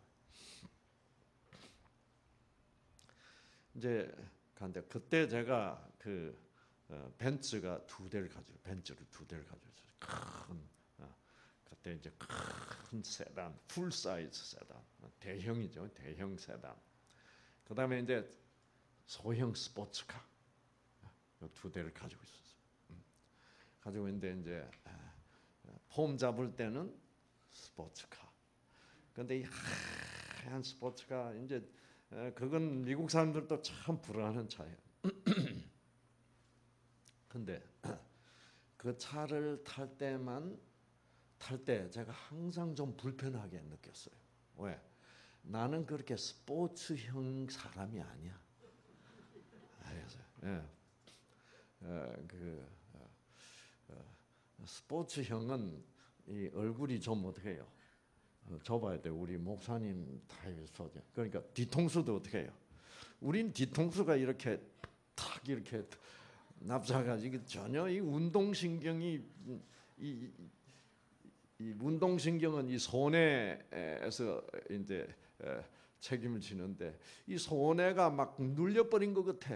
이제 근데 그때 제가 그 어, 벤츠가 두 대를 가지고 벤츠를 두 대를 가지고 있어요. 큰 어, 그때 이제 큰 세단, 풀 사이즈 세단, 대형이죠, 대형 세단. 그다음에 이제 소형 스포츠카 두 대를 가지고 있었어요. 가지고 있는데 이제 폼 잡을 때는 스포츠카. 그런데 이 하얀 스포츠카 이제 그건 미국 사람들도 참 불안한 차예요. 근데 그 차를 탈 때만 탈 때 제가 항상 좀 불편하게 느꼈어요. 왜? 나는 그렇게 스포츠형 사람이 아니야. 알겠어요. 예. 어, 그 어, 어, 스포츠형은 이 얼굴이 좀 어떻게 해요? 어, 좁아야 돼. 우리 목사님 타입에서 그러니까 뒤통수도 어떻게 해요? 우린 뒤통수가 이렇게 탁 이렇게 납작하지 전혀 이 운동신경이 이, 이, 이 운동신경은 이 손에서 이제 에, 책임을 지는데 이 손에가 막 눌려버린 것 같아.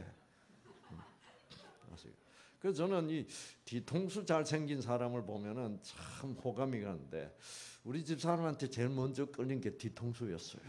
그래서 저는 이 뒤통수 잘생긴 사람을 보면은 참 호감이 가는데 우리 집 사람한테 제일 먼저 끌린 게 뒤통수였어요.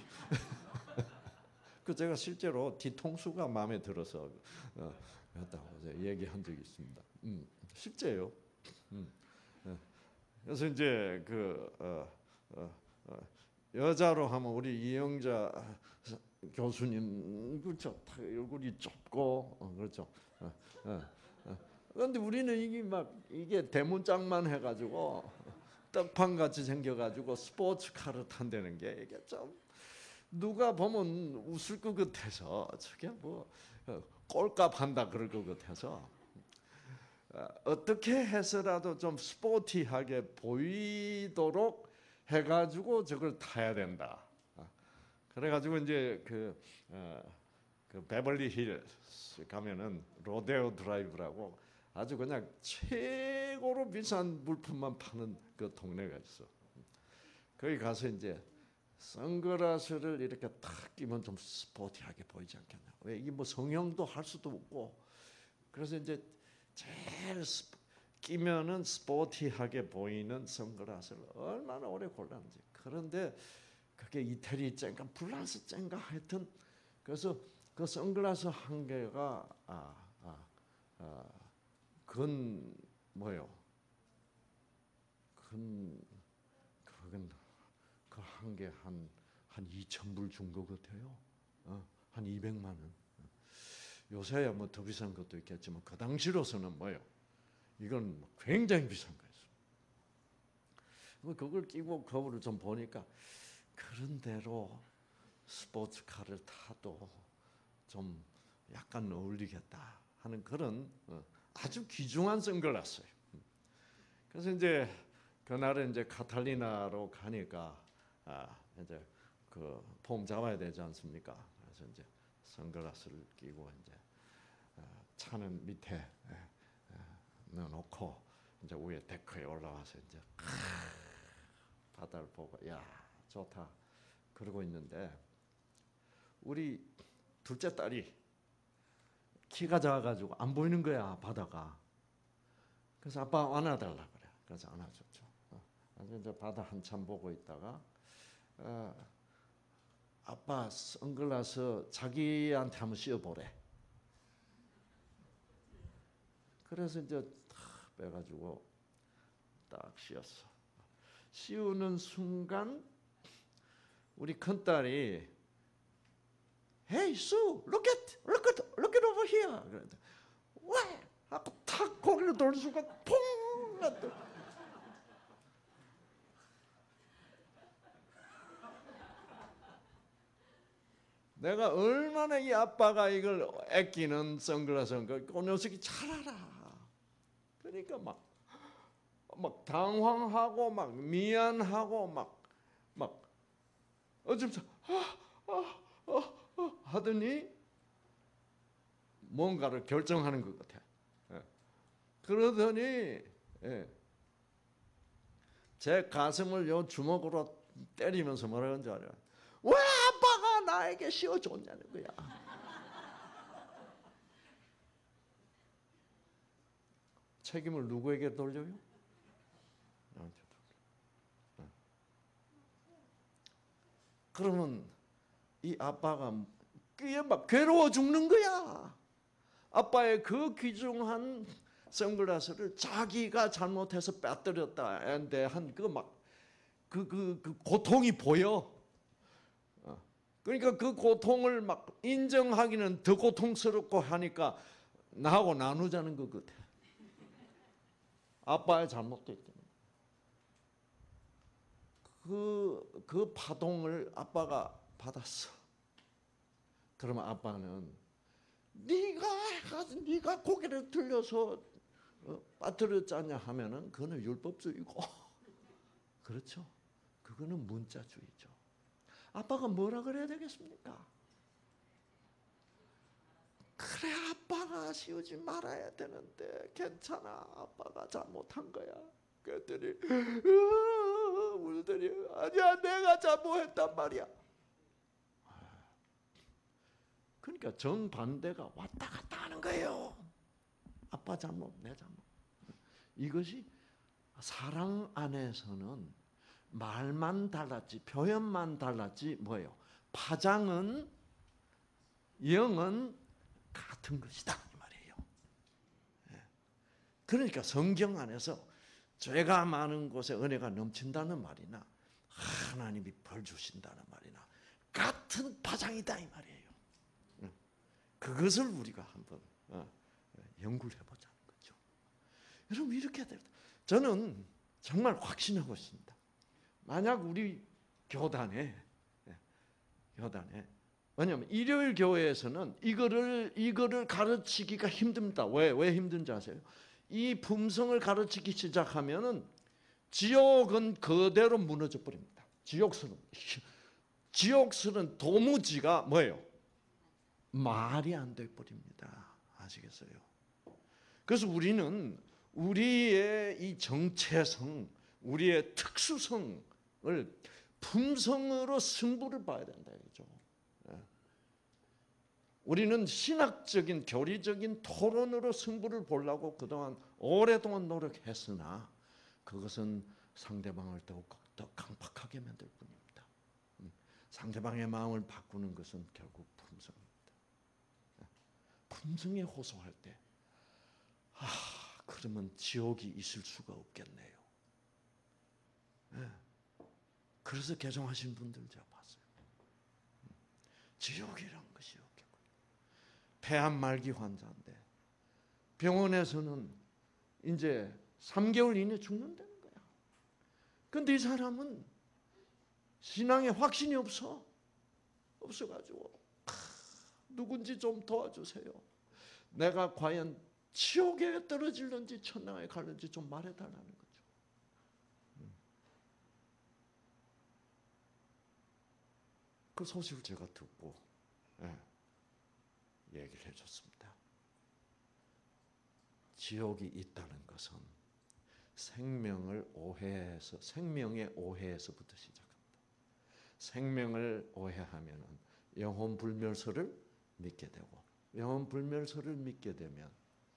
그 제가 실제로 뒤통수가 마음에 들어서 어, 했다고 얘기한 적이 있습니다. 음, 실제요. 음, 어. 그래서 이제 그 어, 어, 어, 여자로 하면 우리 이영자 교수님 그렇죠. 얼굴이 좁고 어, 그렇죠. 어, 어, 어. 그런데 우리는 이게 막 이게 대문짝만 해가지고 떡판 같이 생겨가지고 스포츠카를 탄다는 게 이게 좀 누가 보면 웃을 것 같아서 저게 뭐 꼴값 한다 그럴 것 같아서 어떻게 해서라도 좀 스포티하게 보이도록 해가지고 저걸 타야 된다. 그래가지고 이제 그, 어, 그 베벌리 힐스 가면은 로데오 드라이브라고 아주 그냥 최고로 비싼 물품만 파는 그 동네가 있어. 거기 가서 이제 선글라스를 이렇게 탁 끼면 좀 스포티하게 보이지 않겠냐. 왜 이게 뭐 성형도 할 수도 없고. 그래서 이제 제일 스포, 끼면은 스포티하게 보이는 선글라스를 얼마나 오래 골랐는지. 그런데 그게 이태리 쨍가 프랑스 쨍가 하여튼 그래서 그 선글라스 한 개가 아, 아, 아, 근 뭐요? 근 그건 그 한 개 한 한 이천 불 준 것 같아요. 어, 한 이백만 원. 요새야 뭐 더 비싼 것도 있겠지만 그 당시로서는 뭐요? 이건 굉장히 비싼 거였어. 그걸 끼고 거울을 좀 보니까 그런 대로 스포츠카를 타도 좀 약간 어울리겠다 하는 그런 아주 귀중한 선글라스예요. 그래서 이제 그날은 이제 카탈리나로 가니까 아 이제 그 폼 잡아야 되지 않습니까? 그래서 이제 선글라스를 끼고 이제 차는 밑에 넣어놓고 이제 위에 데크에 올라와서 이제 바다를 보고 야 좋다 그러고 있는데 우리 둘째 딸이 키가 작아가지고 안 보이는 거야 바다가. 그래서 아빠 안아달라 그래. 그래서 안아줬죠. 이제 바다 한참 보고 있다가 어, 아빠 선글라스 자기한테 한번 씌워보래. 그래서 이제 탁 빼가지고 딱 씌웠어. 씌우는 순간 우리 큰딸이 Hey Sue, look at, look at, look at over here. 그랬더니 왜? 아까 탁 고개를 돌린 순간 퐁! 내가 얼마나 이 아빠가 이걸 아끼는 선글라스인 걸 그 녀석이 잘 알아. 그러니까 막, 막 당황하고 막 미안하고 막, 막 어쩌면서 아, 아, 아, 아 하더니 뭔가를 결정하는 것 같아. 예. 그러더니 예. 제 가슴을 요 주먹으로 때리면서 뭐라 그런지 알아요? 왜 아빠가 나에게 씌워줬냐는 거야. 책임을 누구에게 돌려요? 나한테 돌려. 그러면 이 아빠가 그게 막 괴로워 죽는 거야. 아빠의 그 귀중한 선글라스를 자기가 잘못해서 빼뜨렸다에 한 그 막 그 그 그 고통이 보여. 그러니까 그 고통을 막 인정하기는 더 고통스럽고 하니까 나하고 나누자는 것 같아. 아빠의 잘못도 있기 때문에. 그, 그 파동을 아빠가 받았어. 그러면 아빠는 네가 해가지고 네가 고개를 들려서 어, 빠뜨렸잖냐 하면은 그거는 율법주의고 그렇죠. 그거는 문자주의죠. 아빠가 뭐라 그래야 되겠습니까? 그래 아빠가 씌우지 말아야 되는데 괜찮아 아빠가 잘못한 거야. 그랬더니 울더니 아니야 내가 잘못했단 말이야. 그러니까 정반대가 왔다 갔다 하는 거예요. 아빠 잘못 내 잘못. 이것이 사랑 안에서는 말만 달랐지 표현만 달랐지 뭐예요? 파장은 영은 같은 것이다 이 말이에요. 그러니까 성경 안에서 죄가 많은 곳에 은혜가 넘친다는 말이나 하나님이 벌 주신다는 말이나 같은 파장이다 이 말이에요. 그것을 우리가 한번 연구를 해보자는 거죠. 여러분 이렇게 해야 됩니다. 저는 정말 확신하고 있습니다. 만약 우리 교단에 교단에 왜냐하면 일요일 교회에서는 이거를 이거를 가르치기가 힘듭니다. 왜? 왜 힘든지 아세요? 이 품성을 가르치기 시작하면은 지옥은 그대로 무너져 버립니다. 지옥설은 지옥설은 도무지가 뭐예요? 말이 안 돼 버립니다. 아시겠어요? 그래서 우리는 우리의 이 정체성, 우리의 특수성을 품성으로 승부를 봐야 된다 이거죠. 우리는 신학적인 교리적인 토론으로 승부를 보려고 그동안 오랫동안 노력했으나 그것은 상대방을 더욱 더 강팍하게 만들 뿐입니다. 상대방의 마음을 바꾸는 것은 결국 품성입니다. 품성에 호소할 때 아, 그러면 지옥이 있을 수가 없겠네요. 그래서 개종하신 분들 제가 봤어요. 지옥이란 것이 없겠군요. 폐암 말기 환자인데 병원에서는 이제 삼 개월 이내 죽는다는 거야. 근데 이 사람은 신앙에 확신이 없어. 없어가지고 아, 누군지 좀 도와주세요. 내가 과연 지옥에 떨어질는지 천당에 갈는지 좀 말해달라는 거죠. 그 소식을 제가 듣고 예, 얘기를 해줬습니다. 지옥이 있다는 것은 생명을 오해해서 생명의 오해에서부터 시작합니다. 생명을 오해하면은 영혼 불멸설을 믿게 되고 영혼 불멸설을 믿게 되면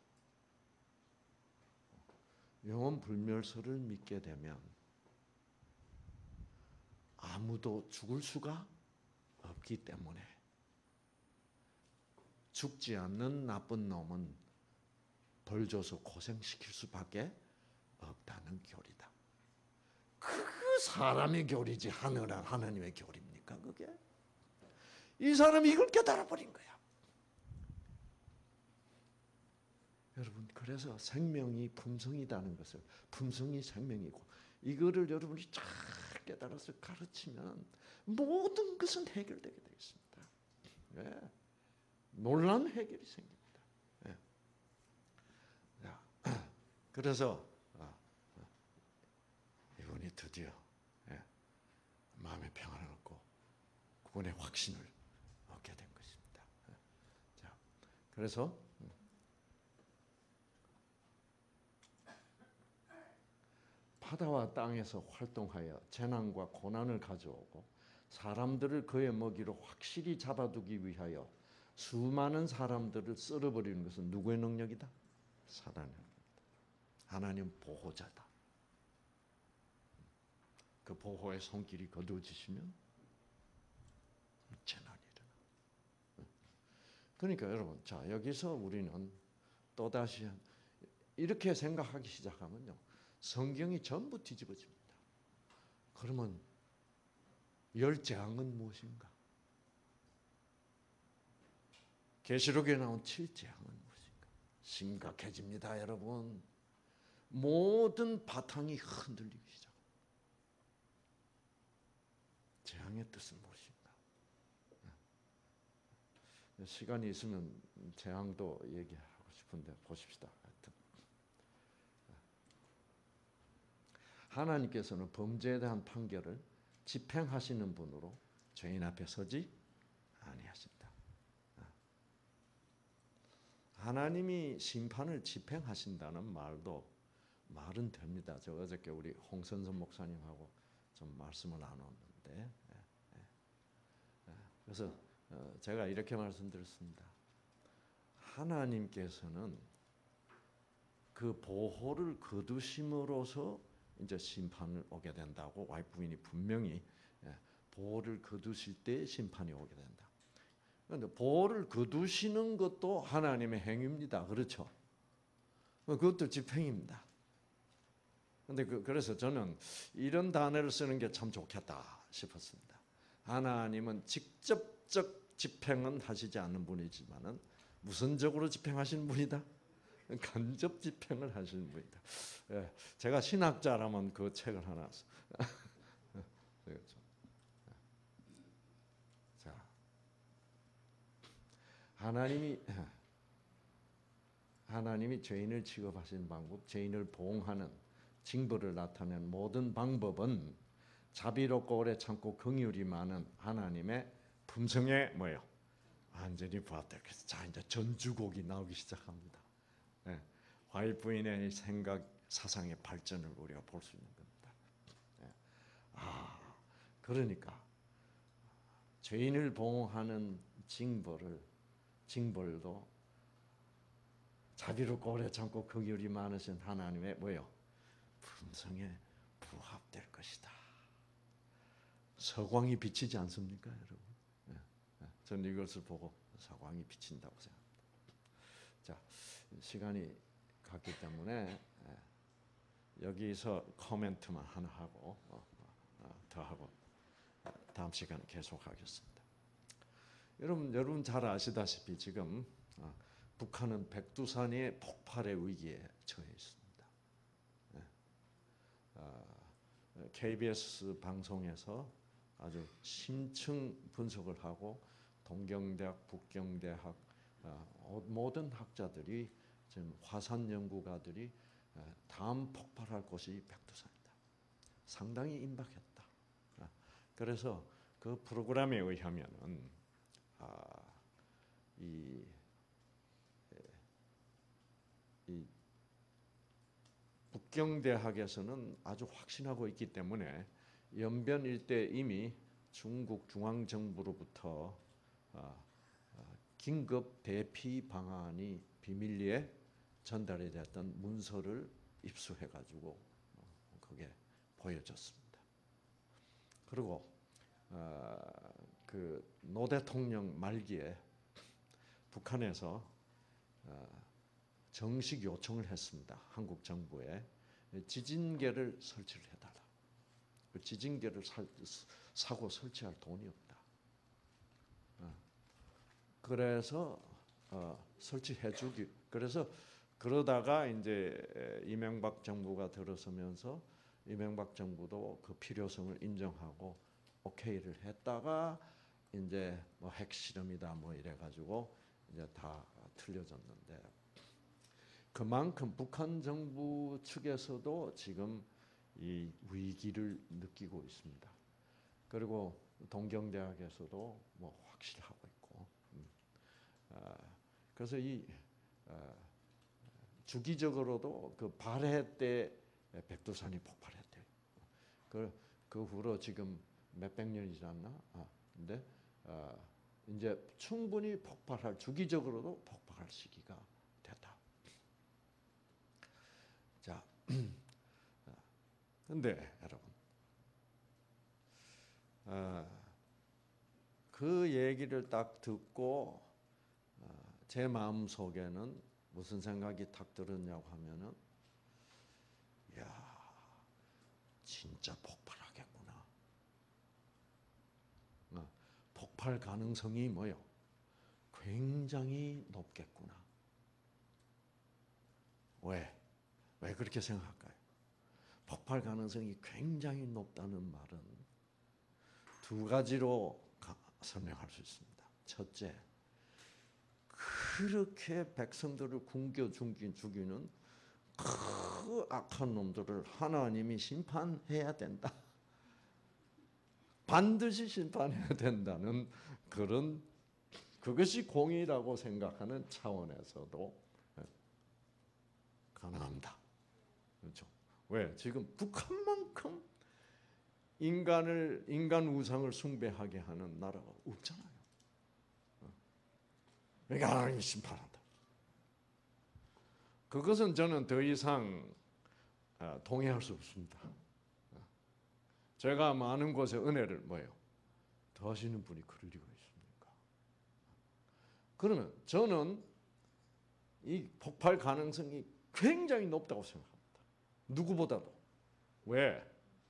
영혼 불멸설을 믿게 되면 아무도 죽을 수가 없기 때문에 죽지 않는 나쁜 놈은 벌 줘서 고생시킬 수밖에 없다는 교리다. 그 사람의 교리지 하늘은 하나님의 교리입니까 그게? 이 사람이 이걸 깨달아버린 거야. 여러분 그래서 생명이 품성이라는 것을 품성이 생명이고 이거를 여러분이 잘 깨달아서 가르치면 모든 것은 해결되게 되어 있습니다. 네. 놀라운 해결이 생깁니다. 네. 그래서 이분이 드디어 마음의 평안을 얻고 구원의 확신을 얻게 된 것입니다. 자, 그래서 바다와 땅에서 활동하여 재난과 고난을 가져오고 사람들을 그의 먹이로 확실히 잡아두기 위하여 수많은 사람들을 썰어버리는 것은 누구의 능력이다? 사단의 능력이다. 하나님 보호자다. 그 보호의 손길이 거두어지시면 재난이 일어나. 그러니까 여러분, 자 여기서 우리는 또다시 이렇게 생각하기 시작하면요. 성경이 전부 뒤집어집니다. 그러면 열 재앙은 무엇인가? 계시록에 나온 칠 재앙은 무엇인가? 심각해집니다, 여러분. 모든 바탕이 흔들리기 시작합니다. 재앙의 뜻은 무엇인가? 시간이 있으면 재앙도 얘기하고 싶은데 보십시다. 하여튼. 하나님께서는 범죄에 대한 판결을 집행하시는 분으로 죄인 앞에 서지 아니하신다. 하나님이 심판을 집행하신다는 말도 말은 됩니다. 저 어저께 우리 홍선선 목사님하고 좀 말씀을 나눴는데, 그래서 제가 이렇게 말씀드렸습니다. 하나님께서는 그 보호를 거두심으로써 이제 심판을 오게 된다고 와이프 부인이 분명히 보호를 거두실 때 심판이 오게 된다. 그런데 보호를 거두시는 것도 하나님의 행위입니다. 그렇죠? 그것도 집행입니다. 그런데 그, 그래서 저는 이런 단어를 쓰는 게 참 좋겠다 싶었습니다. 하나님은 직접적 집행은 하시지 않는 분이지만은 무선적으로 집행하시는 분이다. 간접 집행을 하시는 분이다. 예, 제가 신학자라면 그 책을 하나 써. 자, 하나님이 하나님이 죄인을 취급하신 방법, 죄인을 보응하는 징벌을 나타내는 모든 방법은 자비롭고 오래 참고 긍휼이 많은 하나님의 품성에 뭐예요? 완전히 부합될 것이다. 자, 이제 전주곡이 나오기 시작합니다. 네. 와이프인의 생각, 사상의 발전을 우리가 볼 수 있는 겁니다. 네. 아, 그러니까 죄인을 보호하는 징벌을 징벌도 자비롭고 오래 참고 긍휼이 많으신 하나님의 뭐요? 품성에 부합될 것이다. 서광이 비치지 않습니까, 여러분? 네. 네. 저는 이것을 보고 서광이 비친다고 생각합니다. 자, 시간이 갔기 때문에 여기서 코멘트만 하나 하고 어, 어, 더 하고 다음 시간에 계속하겠습니다. 여러분, 여러분 잘 아시다시피 지금 어, 북한은 백두산의 폭발의 위기에 처해 있습니다. 네. 어, 케이비에스 방송에서 아주 심층 분석을 하고 동경대학, 북경대학 어, 모든 학자들이 지금 화산 연구가들이 다음 폭발할 곳이 백두산이다. 상당히 임박했다. 그래서 그 프로그램에 의하면은 아, 이, 이 북경대학에서는 아주 확신하고 있기 때문에 연변 일대 이미 중국 중앙정부로부터 아, 긴급 대피 방안이 비밀리에 전달이 됐던 문서를 입수해가지고 그게 보여졌습니다. 그리고 어, 그 노 대통령 말기에 북한에서 어, 정식 요청을 했습니다. 한국 정부에 지진계를 설치를 해달라. 그 지진계를 사, 사고 설치할 돈이 없다. 어. 그래서 어, 설치해주기. 그래서 그러다가 이제 이명박 정부가 들어서면서 이명박 정부도 그 필요성을 인정하고 오케이를 했다가 이제 뭐 핵실험이다 뭐 이래가지고 이제 다 틀려졌는데 그만큼 북한 정부 측에서도 지금 이 위기를 느끼고 있습니다. 그리고 동경대학에서도 뭐 확실하고 있고. 음. 아, 그래서 이 아, 주기적으로도 그 발해 때 백두산이 폭발했대요. 그, 그 후로 지금 몇백 년이 지났나? 아, 근데 아, 이제 충분히 폭발할, 주기적으로도 폭발할 시기가 됐다. 자, 근데 여러분, 아, 그 얘기를 딱 듣고 아, 제 마음 속에는 무슨 생각이 탁 들었냐고 하면은, 야, 진짜 폭발하겠구나. 어, 폭발 가능성이 뭐요? 굉장히 높겠구나. 왜? 왜 그렇게 생각할까요? 폭발 가능성이 굉장히 높다는 말은 두 가지로 설명할 수 있습니다. 첫째, 그렇게 백성들을 굶겨 죽이는 그 악한 놈들을 하나님이 심판해야 된다. 반드시 심판해야 된다는 그런 그것이 공의라고 생각하는 차원에서도 가능합니다. 그렇죠? 왜? 지금 북한만큼 인간을 인간 우상을 숭배하게 하는 나라가 없잖아요. 그러니까 하나님이 심판한다. 그것은 저는 더 이상 동의할 수 없습니다. 제가 많은 곳에 은혜를 뭐예요? 더하시는 분이 그럴 리가 있습니까? 그러면 저는 이 폭발 가능성이 굉장히 높다고 생각합니다. 누구보다도. 왜?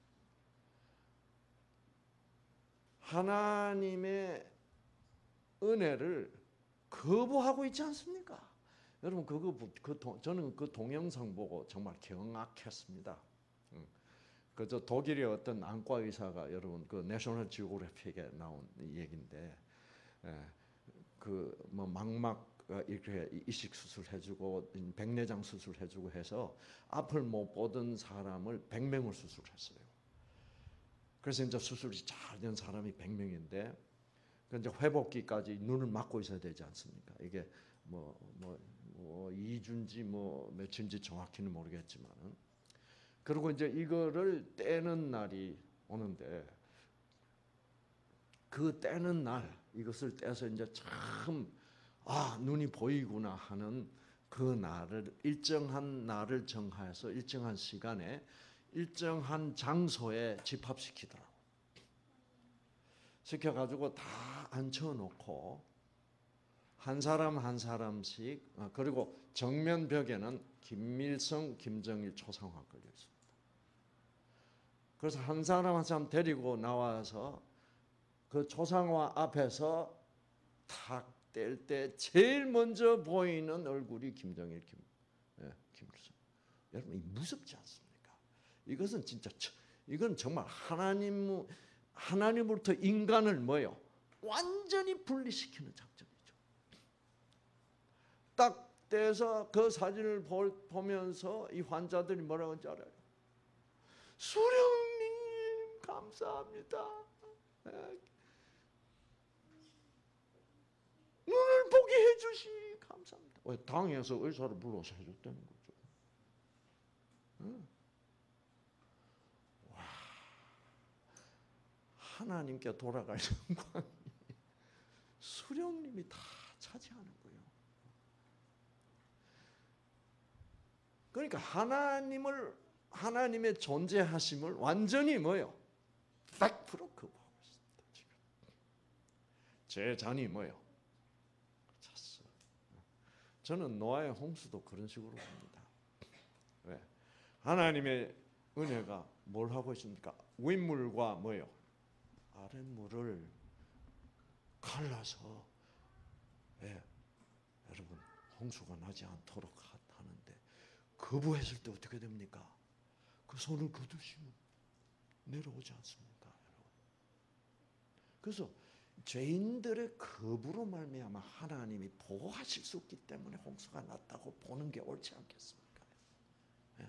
하나님의 은혜를 거부하고 있지 않습니까? 여러분 그거 그 저는 그 동영상 보고 정말 경악했습니다. 그저 독일의 어떤 안과 의사가 여러분 그 내셔널 지오그래픽에 나온 얘기인데 그 뭐 망막 이렇게 이식 수술 해주고 백내장 수술 해주고 해서 앞을 못 보던 사람을 백 명을 수술했어요. 그래서 이제 수술이 잘 된 사람이 백 명인데 이제 회복기까지 눈을 막고 있어야 되지 않습니까? 이게 뭐 뭐 뭐 이 주인지 뭐 며칠인지 정확히는 모르겠지만, 그리고 이제 이거를 떼는 날이 오는데 그 떼는 날 이것을 떼서 이제 참 아 눈이 보이구나 하는 그 날을 일정한 날을 정해서 일정한 시간에 일정한 장소에 집합시키더라고. 시켜가지고 다 앉혀놓고 한 사람 한 사람씩, 그리고 정면 벽에는 김일성, 김정일 초상화 걸려 있습니다. 그래서 한 사람 한 사람 데리고 나와서 그 초상화 앞에서 탁 뗄 때 제일 먼저 보이는 얼굴이 김정일, 김, 예, 김일성. 여러분, 이 무섭지 않습니까? 이것은 진짜, 이건 정말 하나님, 하나님으로부터 인간을 뭐요? 완전히 분리시키는 작전이죠. 딱 떼서 그 사진을 보면서 이 환자들이 뭐라고 하는지 알아요? 수령님, 감사합니다. 눈을 보게 해주시 감사합니다. 왜? 당에서 의사를 불러서 해줬다는 거죠. 응. 와, 하나님께 돌아갈 영광이 수령님이 다 차지하는 거예요. 그러니까 하나님을, 하나님의 존재하심을 완전히 뭐요? 백 퍼센트 거부하고 있습니다. 지금 제 잔이 뭐요? 찼어. 저는 노아의 홍수도 그런 식으로 봅니다. 왜? 하나님의 은혜가 뭘 하고 있습니까? 윗물과 뭐요? 아랫물을 갈라서, 예, 여러분, 홍수가 나지 않도록 하는데 거부했을 때 어떻게 됩니까? 그 손을 거두시면 내려오지 않습니까, 여러분? 그래서 죄인들의 거부로 말미암아 하나님이 보호하실 수 없기 때문에 홍수가 났다고 보는 게 옳지 않겠습니까? 예.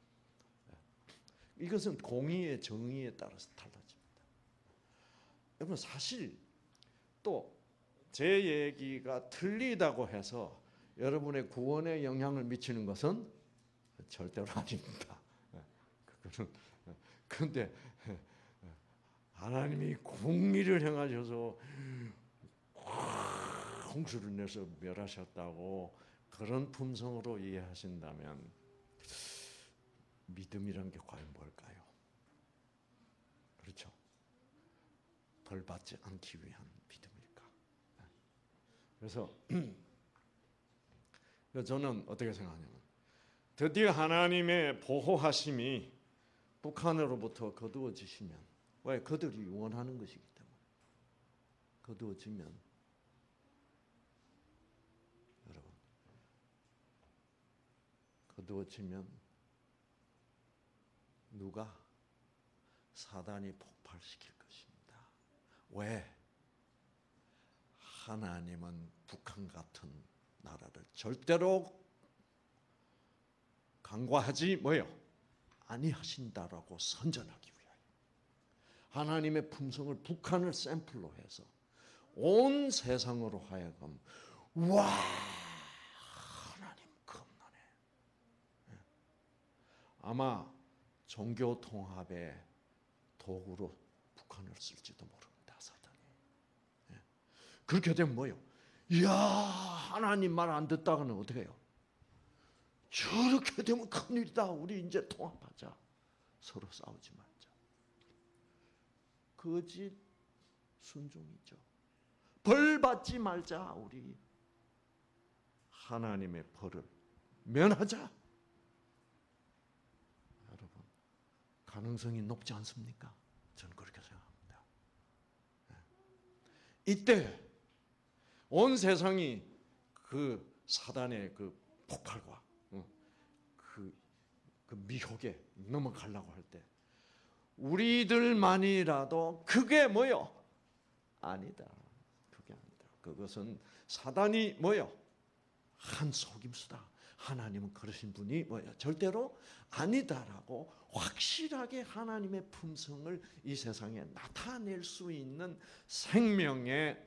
예. 이것은 공의의 정의에 따라서 달라집니다. 여러분, 사실 또 제 얘기가 틀리다고 해서 여러분의 구원에 영향을 미치는 것은 절대로 아닙니다. 그거는, 그런데 하나님이 공의를 행하셔서 홍수를 내서 멸하셨다고 그런 품성으로 이해하신다면 믿음이란 게 과연 뭘까요? 그렇죠? 벌 받지 않기 위한 믿음일까? 그래서 저는 어떻게 생각하냐면, 드디어 하나님의 보호하심이 북한으로부터 거두어지시면, 왜? 그들이 원하는 것이기 때문에 거두어지면, 여러분, 거두어지면 누가? 사단이 폭발시킬 것입니다. 왜? 하나님은 북한 같은 나라를 절대로 강과하지 뭐요? 아니하신다라고 선전하기 위하여 하나님의 품성을, 북한을 샘플로 해서 온 세상으로 하여금 와, 하나님 겁나네. 아마 종교 통합의 도구로 북한을 쓸지도 모릅니다, 사단이. 그렇게 되면 뭐요? 이야, 하나님 말 안 듣다가는 어떻게 해요? 저렇게 되면 큰일이다. 우리 이제 통합하자. 서로 싸우지 말자. 거짓 순종이죠. 벌 받지 말자. 우리 하나님의 벌을 면하자. 여러분, 가능성이 높지 않습니까? 저는 그렇게 생각합니다. 이때 온 세상이 그 사단의 그 폭발과 그, 그 미혹에 넘어가려고 할 때 우리들만이라도 그게 뭐요? 아니다. 그게 아니다. 그것은 사단이 뭐요? 한 속임수다. 하나님은 그러신 분이 뭐야? 절대로 아니다라고 확실하게 하나님의 품성을 이 세상에 나타낼 수 있는 생명의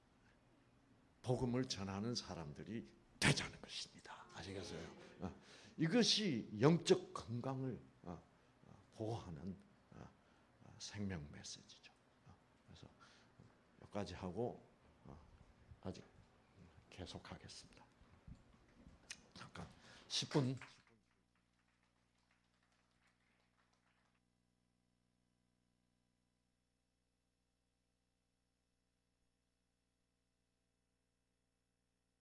복음을 전하는 사람들이 되자는 것입니다. 아시겠어요? 이것이 영적 건강을 보호하는 생명 메시지죠. 그래서 여기까지 하고 아직 계속하겠습니다. 잠깐 십 분